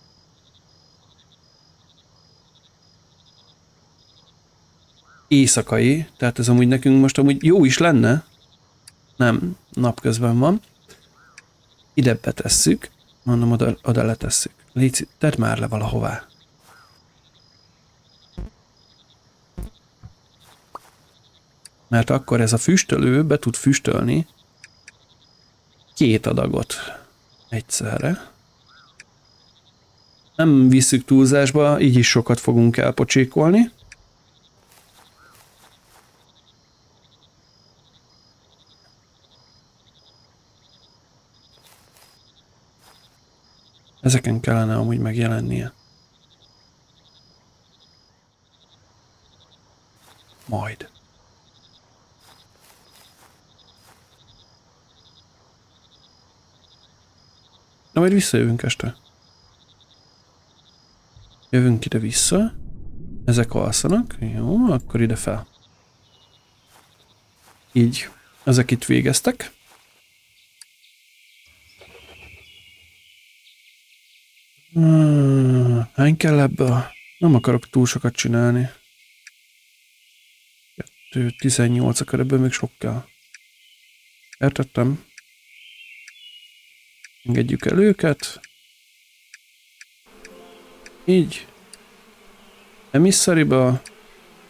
Speaker 1: éjszakai, tehát ez amúgy nekünk most amúgy jó is lenne, nem, napközben van, ide betesszük, mondom, oda, oda letesszük. Léci, tedd már le valahová. Mert akkor ez a füstölő be tud füstölni két adagot egyszerre. Nem visszük túlzásba, így is sokat fogunk elpocsékolni. Ezeken kellene amúgy megjelennie. Majd. De majd visszajövünk este. Jövünk ide vissza. Ezek alszanak. Jó, akkor ide fel. Így. Ezek itt végeztek. Hmm, hány kell ebből? Nem akarok túl sokat csinálni. kettő, tizennyolc, akkor ebből még sok kell. Értettem. Engedjük el őket. Így. Emisszariba.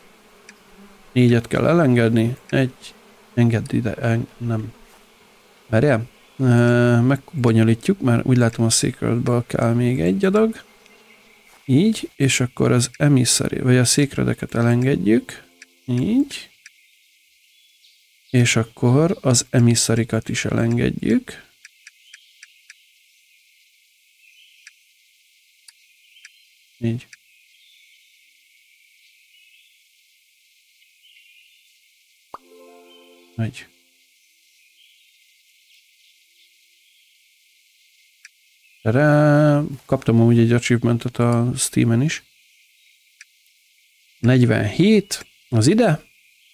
Speaker 1: Négyet kell elengedni. Egy. Engedd ide. En nem. Várjál? Megbonyolítjuk, mert úgy látom a Sacredből kell még egy adag. Így, és akkor az emissary, vagy a Sacredeket elengedjük. Így. És akkor az emissarikat is elengedjük. Így. Így. Erre kaptam amúgy egy achievementet a Steamen is. negyvenhét, az ide.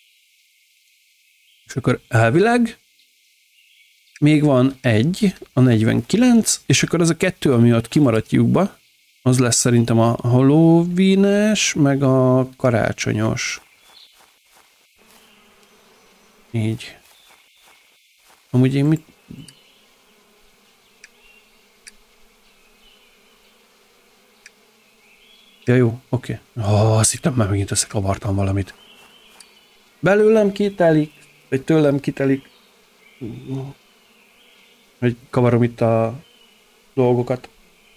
Speaker 1: És akkor elvileg még van egy, a negyvenkilenc, és akkor az a kettő, ami ott kimaradt lyukba, az lesz szerintem a Halloween-es, meg a karácsonyos. Így. Amúgy én mit... Ja, jó, oké. Okay. Oh, azt hittem már megint összekavartam valamit. Belőlem kitelik, vagy tőlem kitelik. Hogy kavarom itt a dolgokat.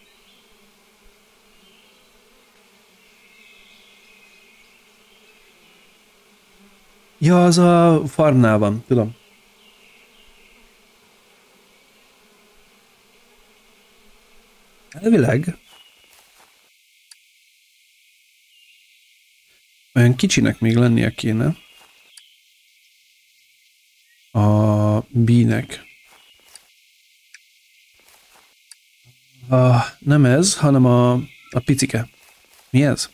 Speaker 1: Ja, az a farmnál van, tudom. Elvileg. Olyan kicsinek még lennie kéne. A bínek. A, nem ez, hanem a, a picike. Mi ez?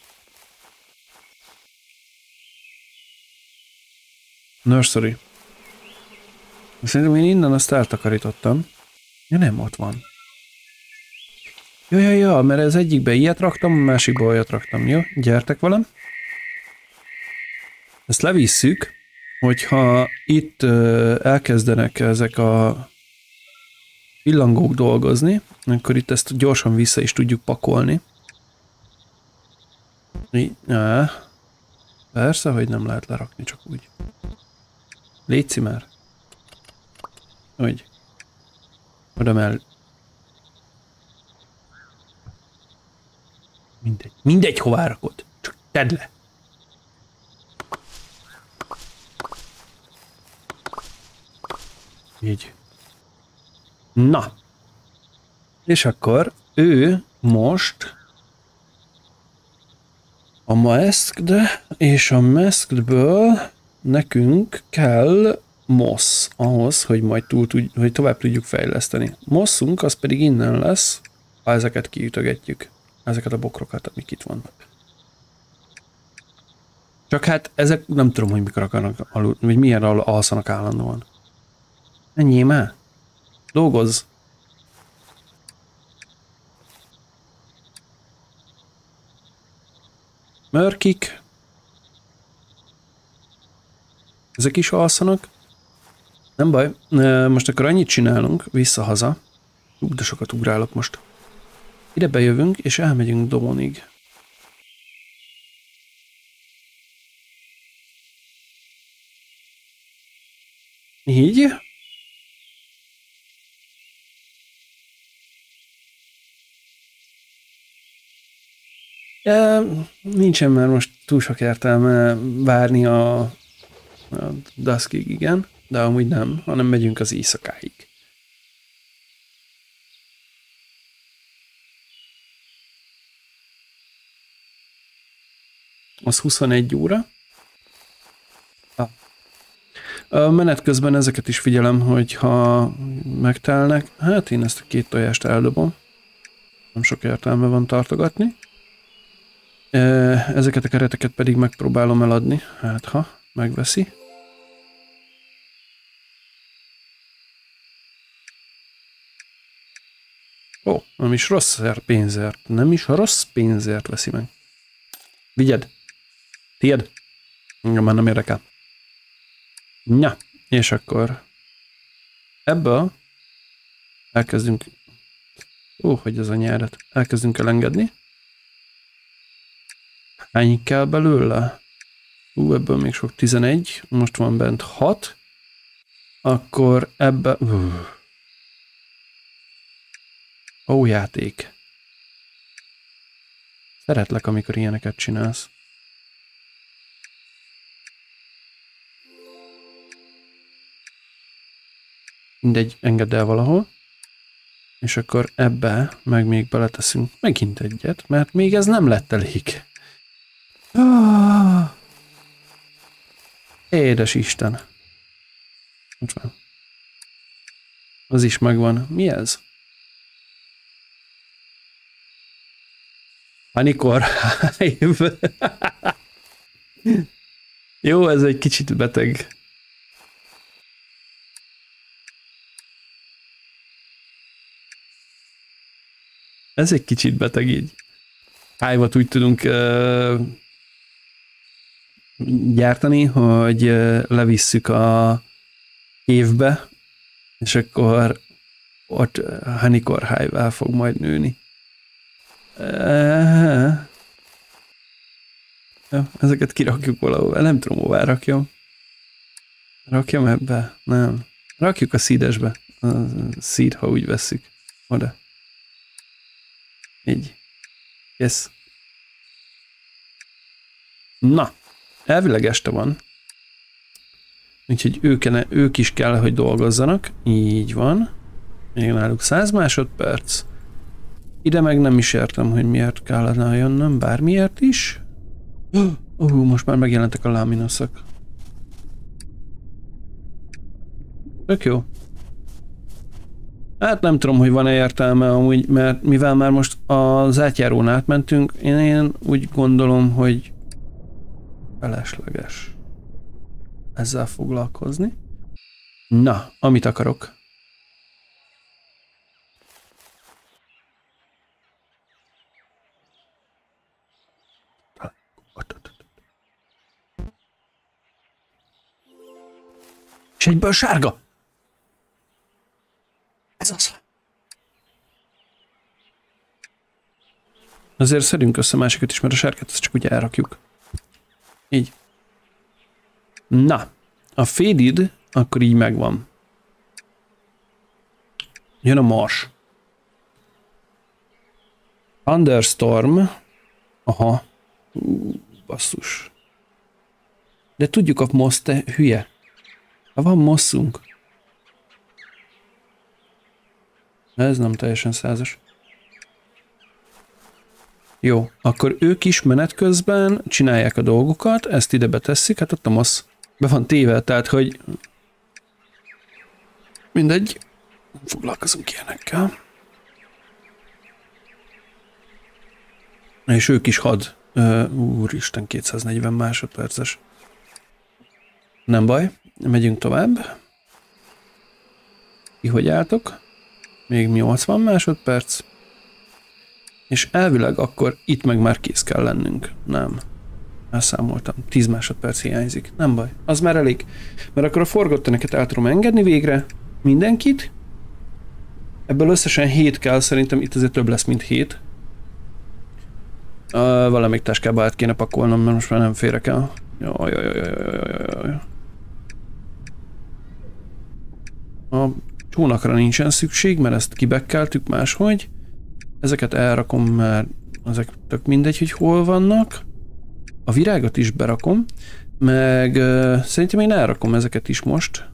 Speaker 1: Nursery. Szerintem én innen azt eltakarítottam. Ja nem, ott van. Jó, jó, jó, mert az egyikbe ilyet raktam, a másikba olyat raktam. Jó, gyertek velem. Ezt levisszük, hogyha itt uh, elkezdenek ezek a pillangók dolgozni, akkor itt ezt gyorsan vissza is tudjuk pakolni. Á, persze, hogy nem lehet lerakni csak úgy. Létszi már. Hogy. Oda mell. Mindegy. Mindegy, hová rakod. Csak tedd le. Így. Na. És akkor ő most a masked és a maskedből nekünk kell moss ahhoz, hogy majd túl, hogy tovább tudjuk fejleszteni. Mosszunk az pedig innen lesz, ha ezeket kiütögetjük. Ezeket a bokrokat, amik itt vannak. Csak hát ezek nem tudom, hogy mikor akarnak alul, vagy milyen alszanak állandóan. Ennyi már. Dolgozz. Mörkik. Ezek is alszanak. Nem baj. Most akkor annyit csinálunk, visszahaza. Ú, de sokat ugrálok most. Ide bejövünk, és elmegyünk Dawonig. Így. E, nincsen már most túl sok értelme várni a, a Duskig, igen, de amúgy nem, hanem megyünk az éjszakáig. Az huszonegy óra. A menet közben ezeket is figyelem, hogy ha megtelnek, hát én ezt a két tojást eldobom. Nem sok értelme van tartogatni. Ezeket a kereteket pedig megpróbálom eladni, hát ha megveszi. Ó, nem is rossz pénzért, nem is rossz pénzért veszi meg. Vigyed! Tied! Engem már nem érdekel. Ja, és akkor ebből elkezdünk, ó, hogy ez a nyárat, elkezdünk elengedni. Hány kell belőle? Ú, ebből még sok, tizenegy, most van bent hat. Akkor ebbe, ú, Ó, játék. Szeretlek, amikor ilyeneket csinálsz. Mindegy, engedd el valahol. És akkor ebbe meg még beleteszünk megint egyet, mert még ez nem lett elég. Ah, édes Isten. Ott van. Az is megvan. Mi ez? Honeycore Hive. Jó, ez egy kicsit beteg. Ez egy kicsit beteg így. Hive-ot úgy tudunk uh, gyártani, hogy uh, levisszük a évbe, és akkor ott Honeycore Hive el fog majd nőni. Uh, ja, ezeket kirakjuk valahol. Nem tudom, hová rakjam. Rakjam ebbe? Nem. Rakjuk a seedesbe. A seed, ha úgy vesszük. Oda. Így. Yes. Na, elvileg este van. Úgyhogy ők, ők is kell, hogy dolgozzanak. Így van. Még náluk száz másodperc. Ide meg nem is értem, hogy miért kellene jönnöm, bármiért is. Ó, uh, most már megjelentek a láminoszok. Tök jó. Hát nem tudom, hogy van-e értelme amúgy, mert mivel már most az átjárón átmentünk, én, én úgy gondolom, hogy felesleges ezzel foglalkozni. Na, amit akarok. És egyből sárga! Ez az. Azért szedünk össze másikat is, mert a sárgát ezt csak úgy elrakjuk. Így. Na, a faded akkor így megvan. Jön a mars. Thunderstorm. Aha. Ú, basszus. De tudjuk a mosz, te hülye. Ha van mosszunk. Ez nem teljesen százas. Jó, akkor ők is menet közben csinálják a dolgokat, ezt ide betesszük, hát ott a mosz be van téve, tehát hogy mindegy, foglalkozunk ilyenekkel. És ők is had. Uh, úristen, kétszáznegyven másodperces. Nem baj, megyünk tovább. Ti hogy álltok? Még nyolcvan másodperc. És elvileg akkor itt meg már kész kell lennünk. Nem. Elszámoltam. tíz másodperc hiányzik. Nem baj. Az már elég. Mert akkor a forgotteneket el tudom engedni végre. Mindenkit. Ebből összesen hét kell. Szerintem itt azért több lesz, mint hét. Uh, valamelyik táskába át kéne pakolnom, mert most már nem férek el. Jaj, jaj, jaj, jaj, jaj. A csónakra nincsen szükség, mert ezt kibekkeltük máshogy. Ezeket elrakom, mert ezek tök mindegy, hogy hol vannak. A virágot is berakom, meg uh, szerintem én elrakom ezeket is most.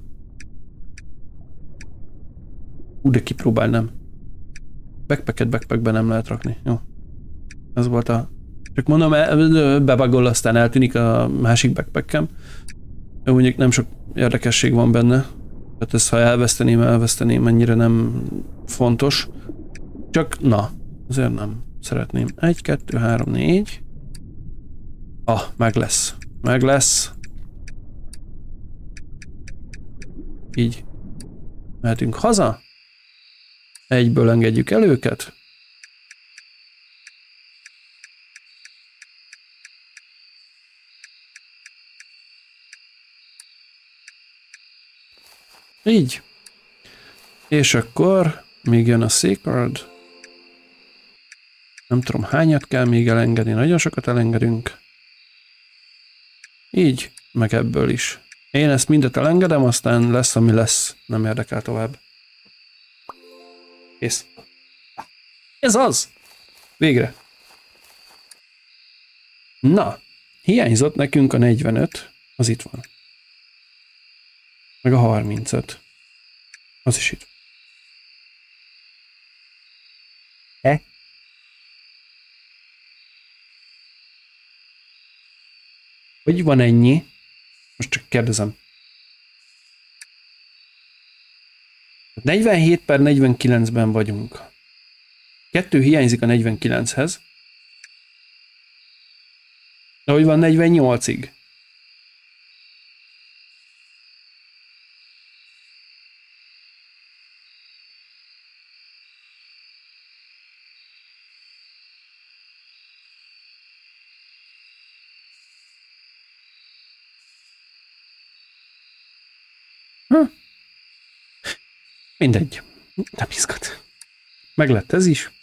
Speaker 1: Ú, de kipróbálnám. Backpacket backpackben nem lehet rakni. Jó. Ez volt a... Csak mondom, bebagol, aztán eltűnik a másik backpackem. Mondjuk nem sok érdekesség van benne. Tehát ezt, ha elveszteném, elveszteném, ennyire nem fontos. Csak, na, azért nem szeretném. Egy, kettő, három, négy. Ah, meg lesz. Meg lesz. Így. Mehetünk haza. Egyből engedjük el őket. Így. És akkor még jön a Sacred. Nem tudom, hányat kell még elengedni, nagyon sokat elengedünk. Így, meg ebből is. Én ezt mindet elengedem, aztán lesz, ami lesz. Nem érdekel tovább. Kész. Ez az! Végre. Na, hiányzott nekünk a negyvenöt, az itt van. Meg a harmincöt. Az is itt. E? Hogy van ennyi? Most csak kérdezem. negyvenhét per negyvenkilencben vagyunk. Kettő hiányzik a negyvenkilenchez. De hogy van negyvennyolcig? Hm. Mindegy. Nem izgat. Meg lett ez is.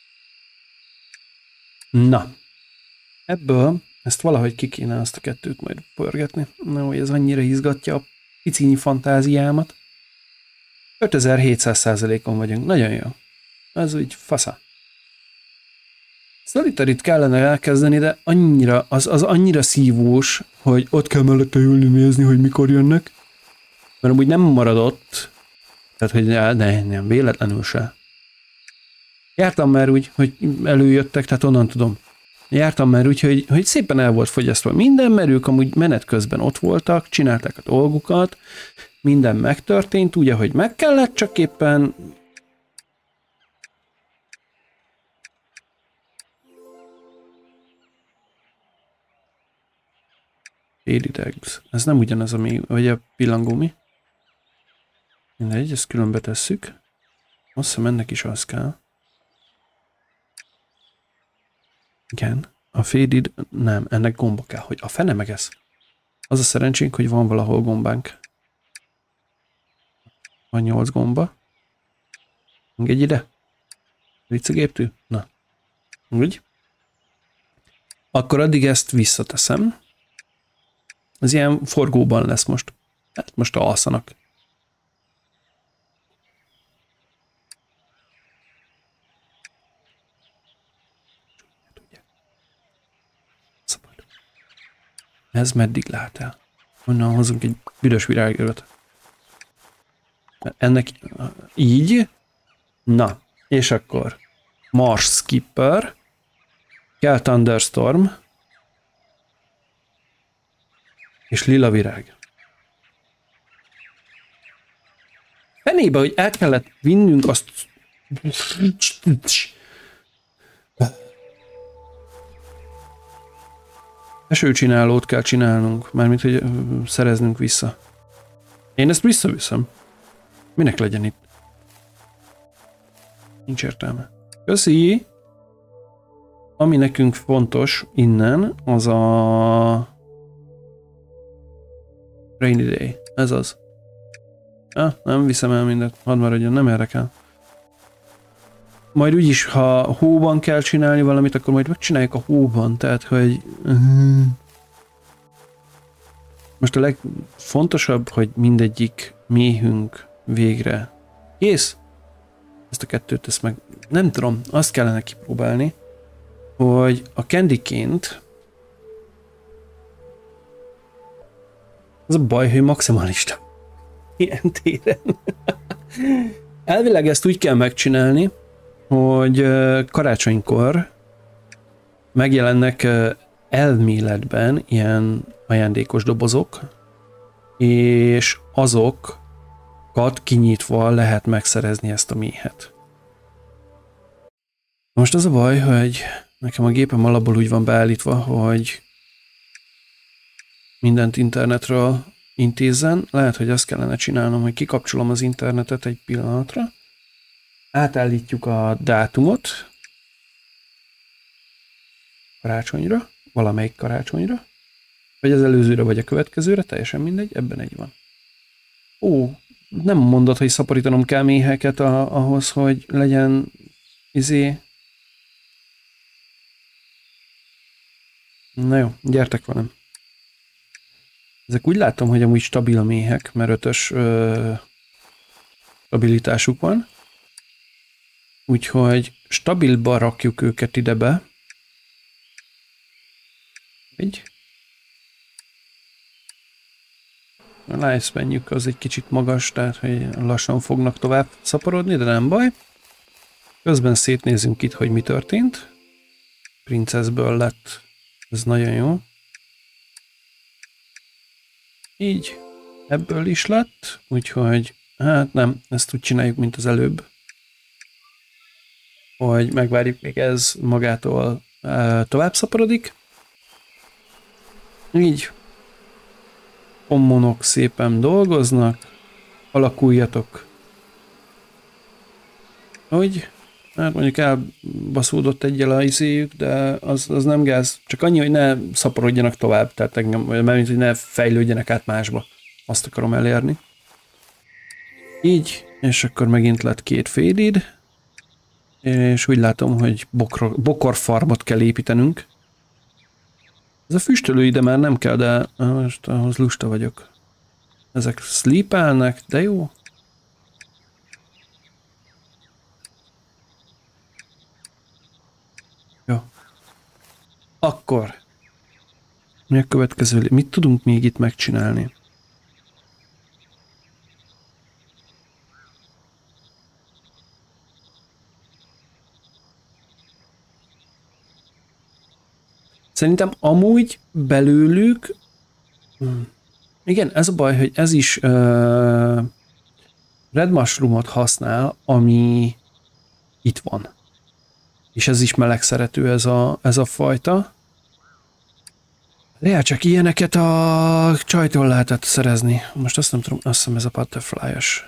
Speaker 1: Na. Ebből ezt valahogy ki kéne azt a kettőt majd pörgetni. Na, hogy ez annyira izgatja a picinyi fantáziámat. ötezer-hétszáz százalékon vagyunk. Nagyon jó. Ez úgy fasza. Solitaryt kellene elkezdeni, de annyira, az, az annyira szívós, hogy ott kell mellette ülni nézni, hogy mikor jönnek. Mert amúgy nem maradott. Tehát, hogy ne, ne, nem, véletlenül se. Jártam már úgy, hogy előjöttek, tehát onnan tudom. Jártam már úgy, hogy, hogy szépen el volt fogyasztva minden, mert ők amúgy menet közben ott voltak, csinálták a dolgukat, minden megtörtént, úgy, ahogy meg kellett, csak éppen... Faded eggs. Ez nem ugyanaz, ami, vagy a pillangó mi? Mindegy, ezt különbe tesszük. Azt hiszem, ennek is az kell. Igen. A faded, nem, ennek gomba kell, hogy a fene meg ez. Az a szerencsénk, hogy van valahol gombánk. Van nyolc gomba. Engedj ide. Viccegéptű? Na. Úgy. Akkor addig ezt visszateszem. Ez ilyen forgóban lesz most. Hát most alszanak. Ez meddig lát el? Onnan hozunk egy büdös virágöröt. Ennek így. Na, és akkor Mars Skipper, kell Thunderstorm, és lila virág. Fenébe, hogy el kellett vinnünk azt... Esőcsinálót kell csinálnunk, mármint, hogy szereznünk vissza. Én ezt visszaviszem. Minek legyen itt? Nincs értelme. Köszi! Ami nekünk fontos innen, az a... Rainy Day. Ez az. Ah, nem viszem el mindent. Hadd maradjon, nem érdekel. Majd úgyis, ha hóban kell csinálni valamit, akkor majd megcsináljuk a hóban, tehát, hogy... Most a legfontosabb, hogy mindegyik méhünk végre kész. Ezt a kettőt, ezt meg nem tudom, azt kellene kipróbálni, hogy a candyként az a baj, hogy maximalista ilyen téren. Elvileg ezt úgy kell megcsinálni, hogy karácsonykor megjelennek elméletben ilyen ajándékos dobozok, és azokat kinyitva lehet megszerezni ezt a méhet. Most az a baj, hogy nekem a gépem alapból úgy van beállítva, hogy mindent internetről intézzen. Lehet, hogy azt kellene csinálnom, hogy kikapcsolom az internetet egy pillanatra, átállítjuk a dátumot karácsonyra, valamelyik karácsonyra, vagy az előzőre, vagy a következőre, teljesen mindegy, ebben egy van. Ó, nem mondod, hogy szaporítanom kell méheket a, ahhoz, hogy legyen izé... Na jó, gyertek velem. Ezek úgy látom, hogy amúgy stabil méhek, mert ötös ö, stabilitásuk van. Úgyhogy stabilba rakjuk őket ide be. Így. A lifespanjük az egy kicsit magas, tehát hogy lassan fognak tovább szaporodni, de nem baj. Közben szétnézünk itt, hogy mi történt. Princessből lett. Ez nagyon jó. Így. Ebből is lett. Úgyhogy, hát nem, ezt úgy csináljuk, mint az előbb. Hogy megvárjuk, még ez magától e, tovább szaporodik. Így. Pommonok szépen dolgoznak. Alakuljatok. Hogy? Hát mondjuk elbaszódott egyel a izéjük, de az, az nem gáz. Csak annyi, hogy ne szaporodjanak tovább. Tehát engem, mert hogy ne fejlődjenek át másba. Azt akarom elérni. Így. És akkor megint lett két faded. És úgy látom, hogy bokor, bokorfarmot kell építenünk. Ez a füstölő ide már nem kell, de most ahhoz lusta vagyok. Ezek sleepelnek, de jó. Jó. Akkor. Mi a következő? Mit tudunk még itt megcsinálni? Szerintem amúgy belőlük... Igen, ez a baj, hogy ez is uh, red mushroomot használ, ami itt van. És ez is melegszerető ez a, ez a fajta. De csak ilyeneket a csajtól lehetett szerezni. Most azt nem tudom, azt hiszem ez a butterfly-os.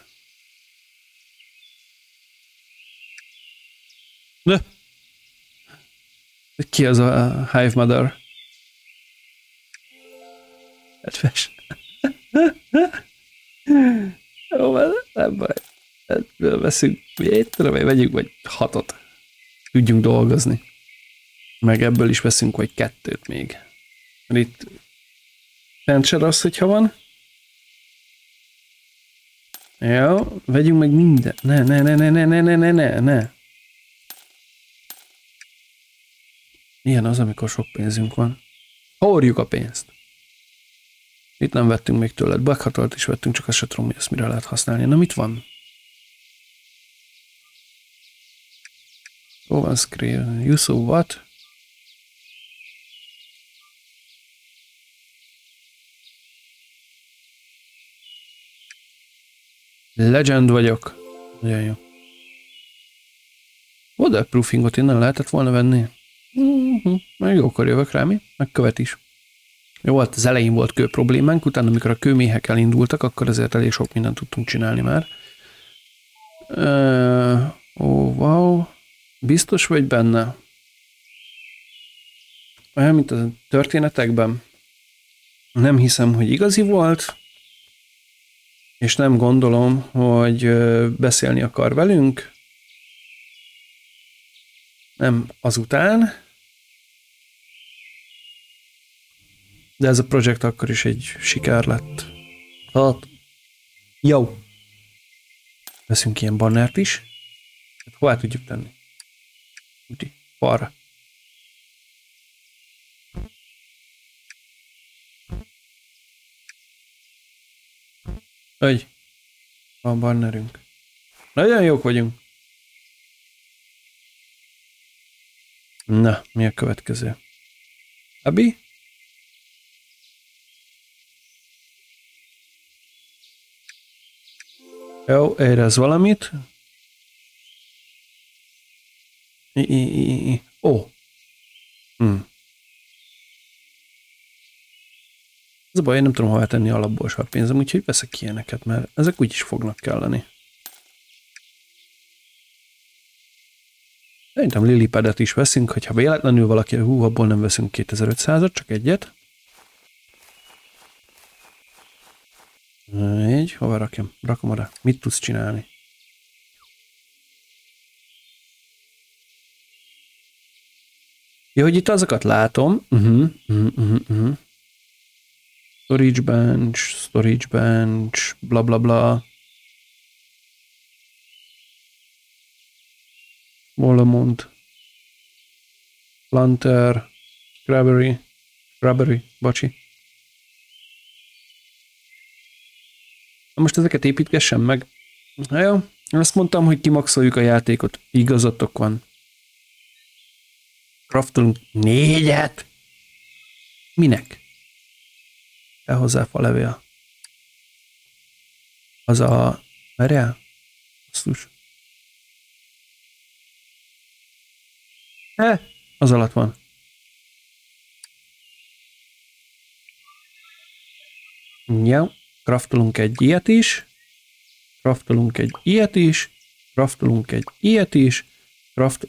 Speaker 1: De? Ki az a Hive Mother? Edves. Jó, nem baj. Ebből veszünk, mit tudom én, vegyünk vagy hatot. Tudjunk dolgozni. Meg ebből is veszünk vagy kettőt még. Mert itt rendser az, hogyha van. Jó, vegyünk meg mindent. Ne, ne, ne, ne, ne, ne, ne, ne, ne, ne. Milyen az, amikor sok pénzünk van? Hordjuk a pénzt. Itt nem vettünk még tőled. Backhatalt is vettünk, csak azt sem tudom, hogy ezt mire lehet használni. Na, mit van? Hol van screen? You saw what? Legend vagyok. Nagyon jó. Waterproofingot innen lehetett volna venni. Uh-huh. Meg jókor jövök rá, mi? Megkövet is. Jó, volt, az elején volt kő problémánk, utána amikor a kőméhek elindultak, akkor ezért elég sok mindent tudtunk csinálni már. Uh, ó, oh, wow. Biztos vagy benne? Olyan, mint a történetekben. Nem hiszem, hogy igazi volt, és nem gondolom, hogy beszélni akar velünk. Nem azután. De ez a projekt akkor is egy siker lett. Hát. Jó. Veszünk ilyen bannert is. Hát hová tudjuk tenni? Úgy, balra. Ögy. Van bannerünk. Nagyon jók vagyunk. Na, mi a következő? Abi? Jó, érez valamit. I, I, I, I. Ó. Hm. Ez a baj, én nem tudom hová tenni alapból se a pénzem, úgyhogy veszek ilyeneket, mert ezek úgyis fognak kelleni. Szerintem lilipadet is veszünk, hogyha véletlenül valaki, hú, abból nem veszünk kétezer-ötszázat, csak egyet. Így, hova rakjam? Rakom oda. Mit tudsz csinálni? Jó, hogy itt azokat látom. Uh-huh, uh-huh, uh-huh, uh-huh. Storage bench, storage bench, bla bla bla. Volamont. Planter. Scrubbery. Scrubbery, bocsi. Na most ezeket építgessem meg. Na jó, azt mondtam, hogy kimaxoljuk a játékot. Igazatok van. Craftolunk négyet. Minek? Elhozzá falevél. Az a... Merjál? Basszus. Eh, az alatt van. Ja, craftolunk egy ilyet is. Craftolunk egy ilyet is. Craftolunk egy ilyet is. Craft...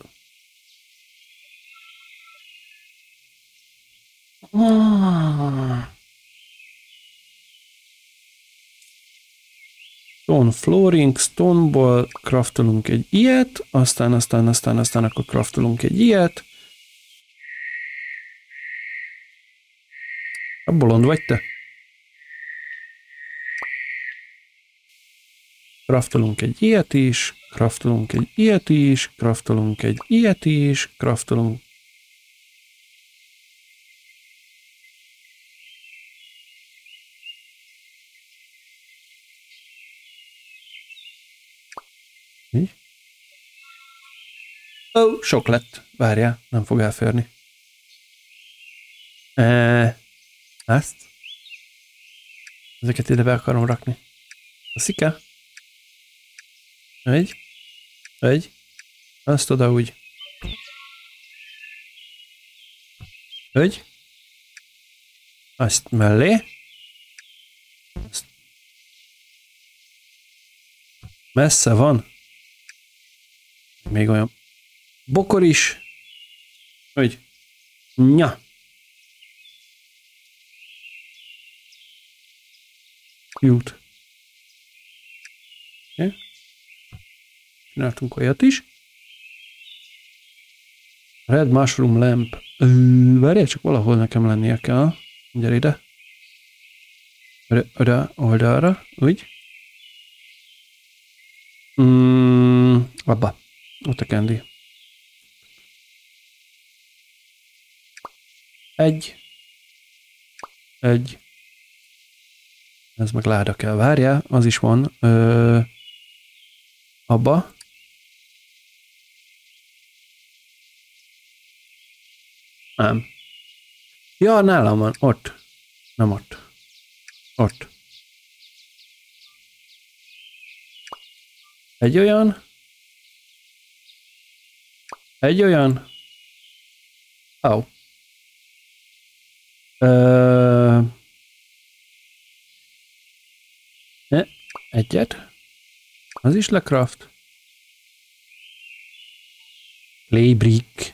Speaker 1: Ah. Stone flooring, stoneból craftolunk egy ilyet, aztán, aztán, aztán, aztán akkor craftolunk egy ilyet. A bolond vagy te? Craftolunk egy ilyet is, craftolunk egy ilyet is, craftolunk egy ilyet is, craftolunk. Ó, oh, sok lett. Várjál, nem fog elférni. E, ezt? Ezeket ide be akarom rakni. A szike? Egy. Egy. Azt oda úgy. Egy. Azt mellé. Azt. Messze van. Még olyan bokor is. Hogy. Nya. Jut. Okay. Csináltunk olyat is. Red mushroom lamp. Várjál, csak valahol nekem lennie kell. Gyere ide. Oda, oda oldalra. Úgy. Mm, abba. Ott a candy. Egy. Egy. Ez meg láda kell. Várjál, az is van. Ö, abba. Nem. Ja, nálam van. Ott. Nem ott. Ott. Egy olyan. Egy olyan. Ó. Oh. Ö... Ne, egyet. Az is lecraft. Playbrick.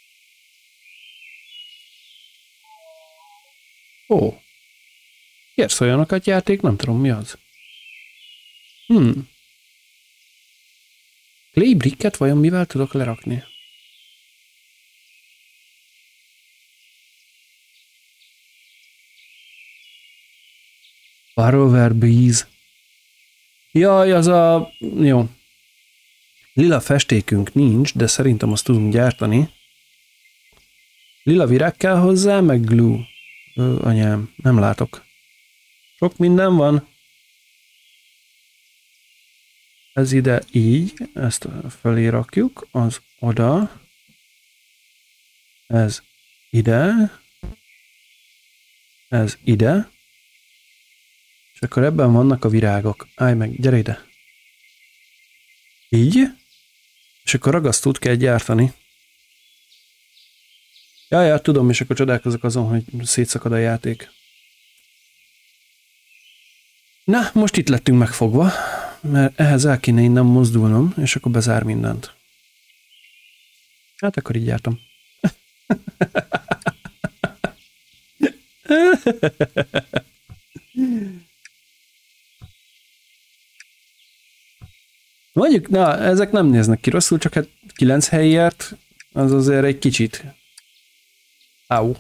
Speaker 1: Ó. Kérsz olyanokat játék? Nem tudom mi az. Hmm. Playbricket vajon mivel tudok lerakni? Barrower Breeze. Jaj, az a... Jó. Lila festékünk nincs, de szerintem azt tudunk gyártani. Lila virág kell hozzá, meg glue. Ö, anyám, nem látok. Sok minden van. Ez ide így, ezt felé rakjuk, az oda. Ez ide. Ez ide. És akkor ebben vannak a virágok. Állj meg, gyere ide. Így. És akkor ragasztót kell gyártani. Jaj, jaj, tudom, és akkor csodálkozok azon, hogy szétszakad a játék. Na, most itt lettünk megfogva, mert ehhez el kéne innen mozdulnom, és akkor bezár mindent. Hát akkor így jártam. Mondjuk, na, ezek nem néznek ki rosszul, csak hát kilenc helyért az azért egy kicsit. Áú.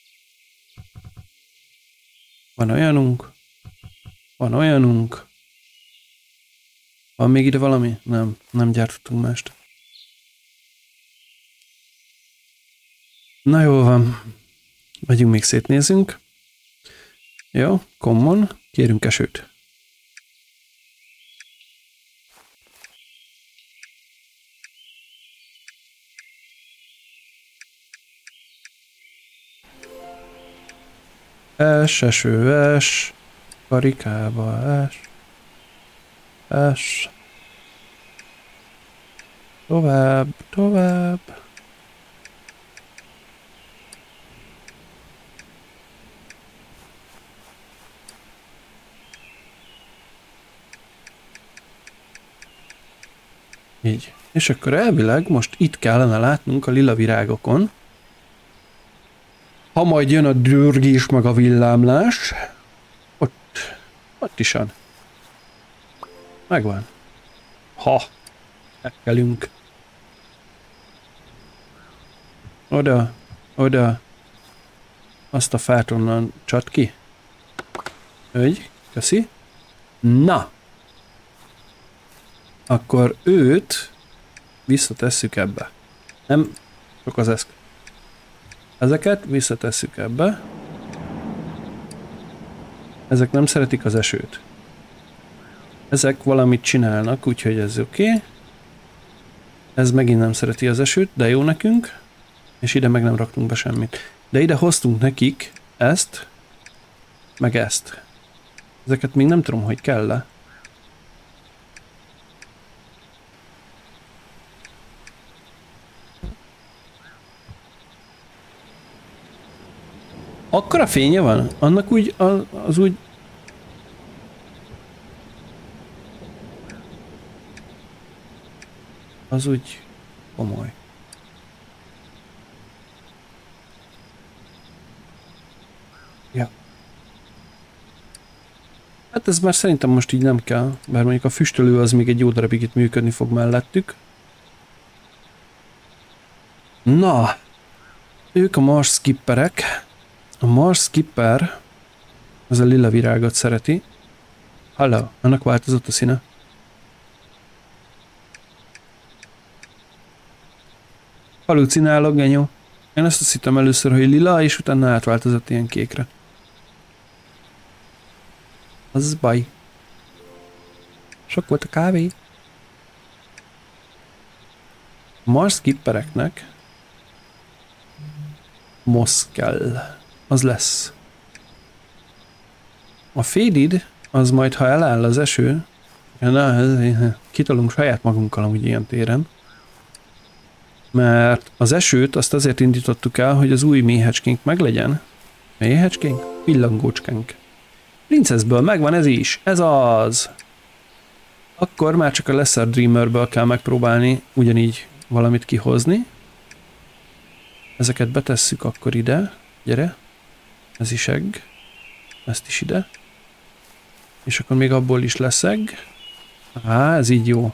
Speaker 1: Van olyanunk. Van olyanunk. Van még ide valami? Nem, nem gyártottunk mást. Na jó van. Megyünk még szétnézünk. Jó, common. Kérünk esőt. Es, eső, es. Karikába, es. Es. Tovább, tovább. Így. És akkor elvileg most itt kellene látnunk a lila virágokon. Ha majd jön a dörgés meg a villámlás, ott, ott is van. Megvan. Ha, megkelünk. Oda, oda. Azt a fát onnan csat ki. Úgy, köszi. Na. Akkor őt visszatesszük ebbe. Nem, csak az eszköz. Ezeket visszatesszük ebbe. Ezek nem szeretik az esőt. Ezek valamit csinálnak, úgyhogy ez oké. Okay. Ez megint nem szereti az esőt, de jó nekünk. És ide meg nem raktunk be semmit. De ide hoztunk nekik ezt, meg ezt. Ezeket még nem tudom, hogy kell-e. Akkora fénye van? Annak úgy, az, az úgy... Az úgy komoly. Ja. Hát ez már szerintem most így nem kell, bár mondjuk a füstölő az még egy jó darabig itt működni fog mellettük. Na, ők a Mars skipperek. A Mars skipper az a lila virágot szereti. Hello, annak változott a színe. Halucinálok, genyó. Én azt azt hittem először, hogy lila, és utána átváltozott ilyen kékre. Az baj. Sok volt a kávé. A Mars skippereknek mosz kell. Az lesz. A faded, az majd, ha eláll az eső, na, kitolunk saját magunkkal amúgy ilyen téren, mert az esőt azt azért indítottuk el, hogy az új méhecskénk meglegyen. Méhecskénk? Pillangócskánk. Princessből megvan ez is. Ez az. Akkor már csak a Lesser Dreamerből kell megpróbálni ugyanígy valamit kihozni. Ezeket betesszük akkor ide. Gyere. Ez is egg. Ezt is ide. És akkor még abból is lesz egg. Á, ez így jó.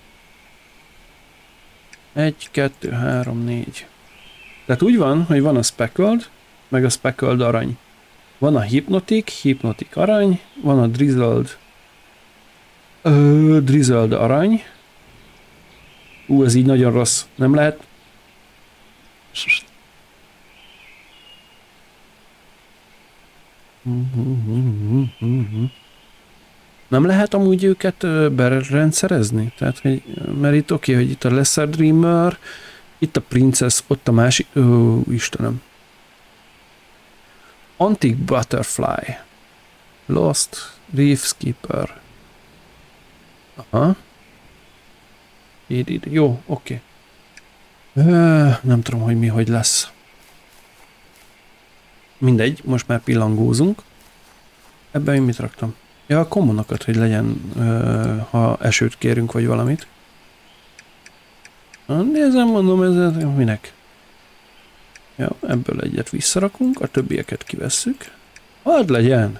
Speaker 1: Egy, kettő, három, négy. Tehát úgy van, hogy van a speckled, meg a speckled arany. Van a hypnotic, hypnotic arany, van a drizzled, ö, drizzled arany. Ú, ez így nagyon rossz. Nem lehet? Nem lehet amúgy őket berendszerezni? Tehát, hogy, mert itt oké, okay, hogy itt a Lesser Dreamer, itt a Princess, ott a másik... Ó, Istenem. Antique Butterfly. Lost Reef Skipper. Aha. Így, így. Jó, oké. Okay. Nem tudom, hogy mi, hogy lesz. Mindegy, most már pillangózunk. Ebben én mit raktam? Ja, a commonokat, hogy legyen, ha esőt kérünk, vagy valamit. Nézem, mondom, ez minek? Ja, ebből egyet visszarakunk, a többieket kivesszük. Hadd legyen!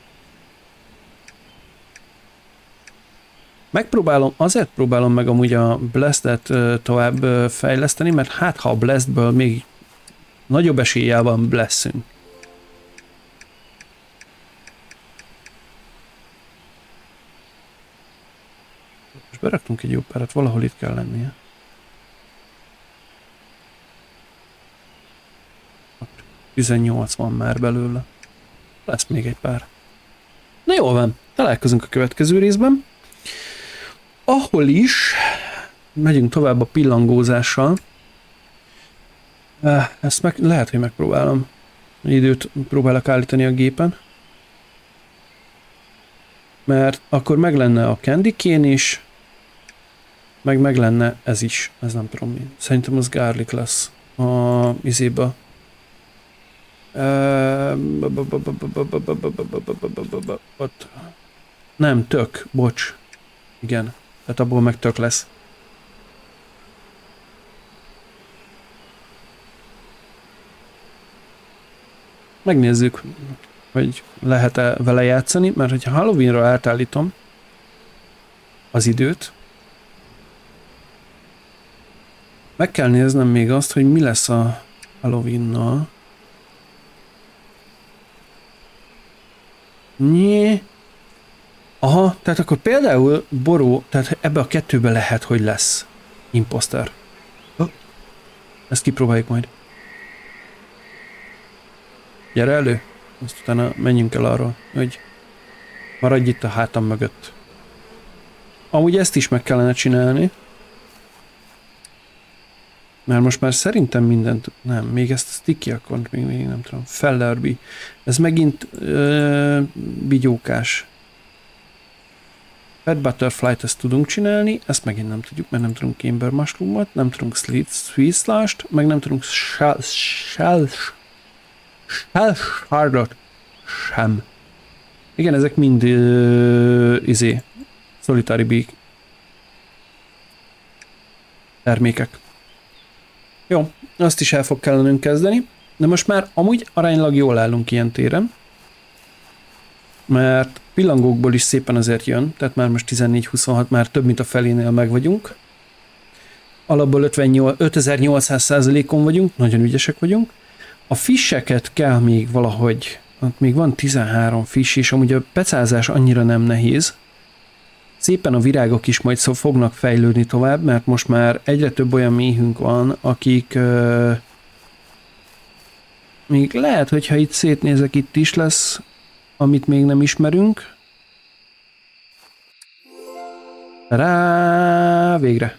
Speaker 1: Megpróbálom, azért próbálom meg amúgy a Blast-et tovább fejleszteni, mert hát ha a Blast-ből még nagyobb eséllyel van Blast-ünk. Most beraktunk egy jó párat, valahol itt kell lennie. tizennyolc van már belőle. Lesz még egy pár. Na jól van, találkozunk a következő részben, ahol is megyünk tovább a pillangózással. Ezt meg, lehet, hogy megpróbálom. Időt próbálok állítani a gépen. Mert akkor meg lenne a candy cane is, meg meg lenne ez is. Ez nem tudom mi. Szerintem az garlic lesz a izéba. Nem, tök, bocs. Igen, tehát abból meg tök lesz. Megnézzük, hogy lehet-e vele játszani, mert hogyha Halloweenra átállítom az időt, meg kell néznem még azt, hogy mi lesz a Halloweennal. Nyé. Aha, tehát akkor például boró, tehát ebbe a kettőbe lehet, hogy lesz imposter. Oh. Ezt kipróbáljuk majd. Gyere elő, azt utána menjünk el arról, hogy maradj itt a hátam mögött. Amúgy ezt is meg kellene csinálni. Mert most már szerintem mindent... Nem, még ezt a sticky account, még, még nem tudom. Fellerby. Ez megint ö, bigyókás. Pet Butterfly-t ezt tudunk csinálni, ezt megint nem tudjuk, mert nem tudunk Camber Mushroom-ot, nem tudunk Sweet Slash-t, meg nem tudunk Shell... Shell... Shell Shardot sem. Igen, ezek mind uh, izé, Solitary Bee termékek. Jó, azt is el fog kellenünk kezdeni, de most már amúgy aránylag jól állunk ilyen téren, mert pillangókból is szépen azért jön, tehát már most tizennégy huszonhat, már több mint a felénél meg vagyunk. Alapból ötezer-nyolcszáz százalékon vagyunk, nagyon ügyesek vagyunk. A fisseket kell még valahogy, ott még van tizenhárom fish, és amúgy a pecázás annyira nem nehéz. Szépen a virágok is majd szó fognak fejlődni tovább, mert most már egyre több olyan méhünk van, akik uh, még lehet, hogyha itt szétnézek, itt is lesz, amit még nem ismerünk. Rá, végre.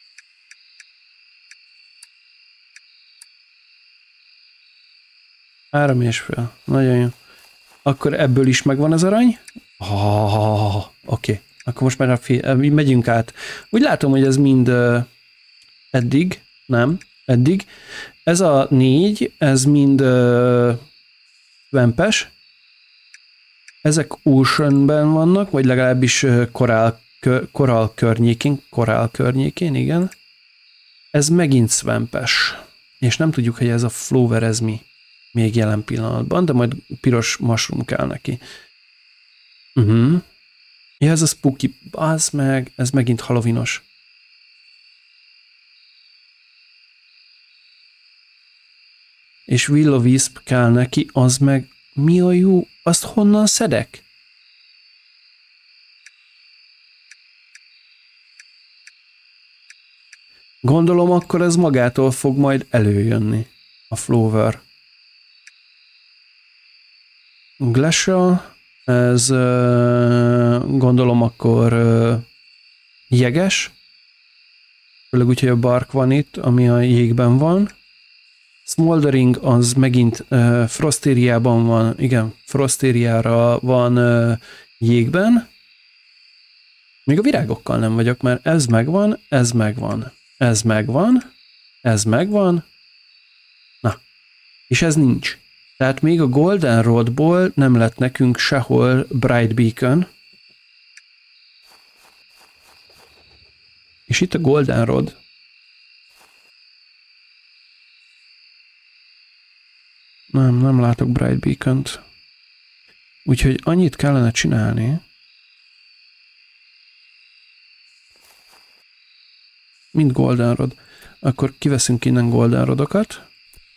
Speaker 1: Három és fél. Nagyon jó. Akkor ebből is megvan az arany. Oh, oké. Okay. Akkor most már a fél, megyünk át. Úgy látom, hogy ez mind uh, eddig, nem, eddig. Ez a négy, ez mind uh, vempes. Ezek Oceanben vannak, vagy legalábbis uh, korál, kör, korál környékén, korál környékén, igen. Ez megint swampes. És nem tudjuk, hogy ez a flower, ez mi még jelen pillanatban, de majd piros mushroom kell neki. Uh-huh. Ja, ez a spooky, az meg, ez megint Halloweenos. És Will-o-wisp kell neki, az meg mi a jó? Azt honnan szedek? Gondolom, akkor ez magától fog majd előjönni, a flower. Glacial. Ez uh, gondolom akkor uh, jeges, főleg úgy, hogy a bark van itt, ami a jégben van. Smoldering az megint uh, Frostériában van, igen, Frostériára van uh, jégben. Még a virágokkal nem vagyok, mert ez megvan, ez megvan, ez megvan, ez megvan, na, és ez nincs. Tehát még a Golden Rodból nem lett nekünk sehol Bright Beacon. És itt a Golden Rod. Nem, nem látok Bright Beacont. Úgyhogy annyit kellene csinálni. Mint Golden Rod. Akkor kiveszünk innen Golden Rodokat.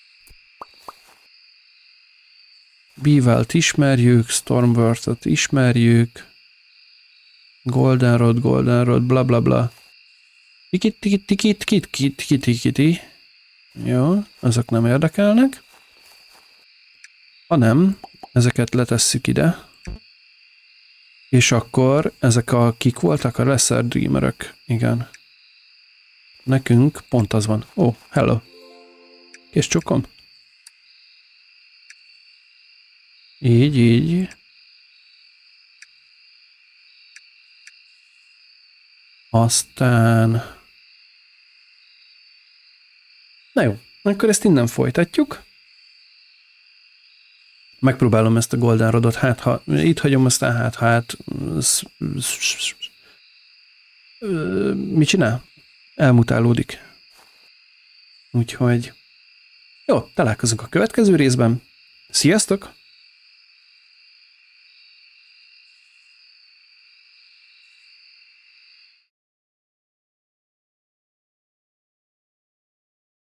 Speaker 1: Beevelt ismerjük, Stormworth-ot ismerjük, Golden Rod, Golden Rod, bla bla bla. Tikit, tikit, tikit, tikit, tikit, tikit, tikit. Jó, azok nem érdekelnek. Ha nem, ezeket letesszük ide. És akkor ezek a kik voltak? A Lesser Dreamerök. Igen. Nekünk pont az van. Ó, oh, hello. Kész csokom. Így, így. Aztán... Na jó, akkor ezt innen folytatjuk. Megpróbálom ezt a Golden Rodot, hát ha itt hagyom, aztán hát, hát... Mit csinál? Elmutálódik. Úgyhogy... Jó, találkozunk a következő részben. Sziasztok!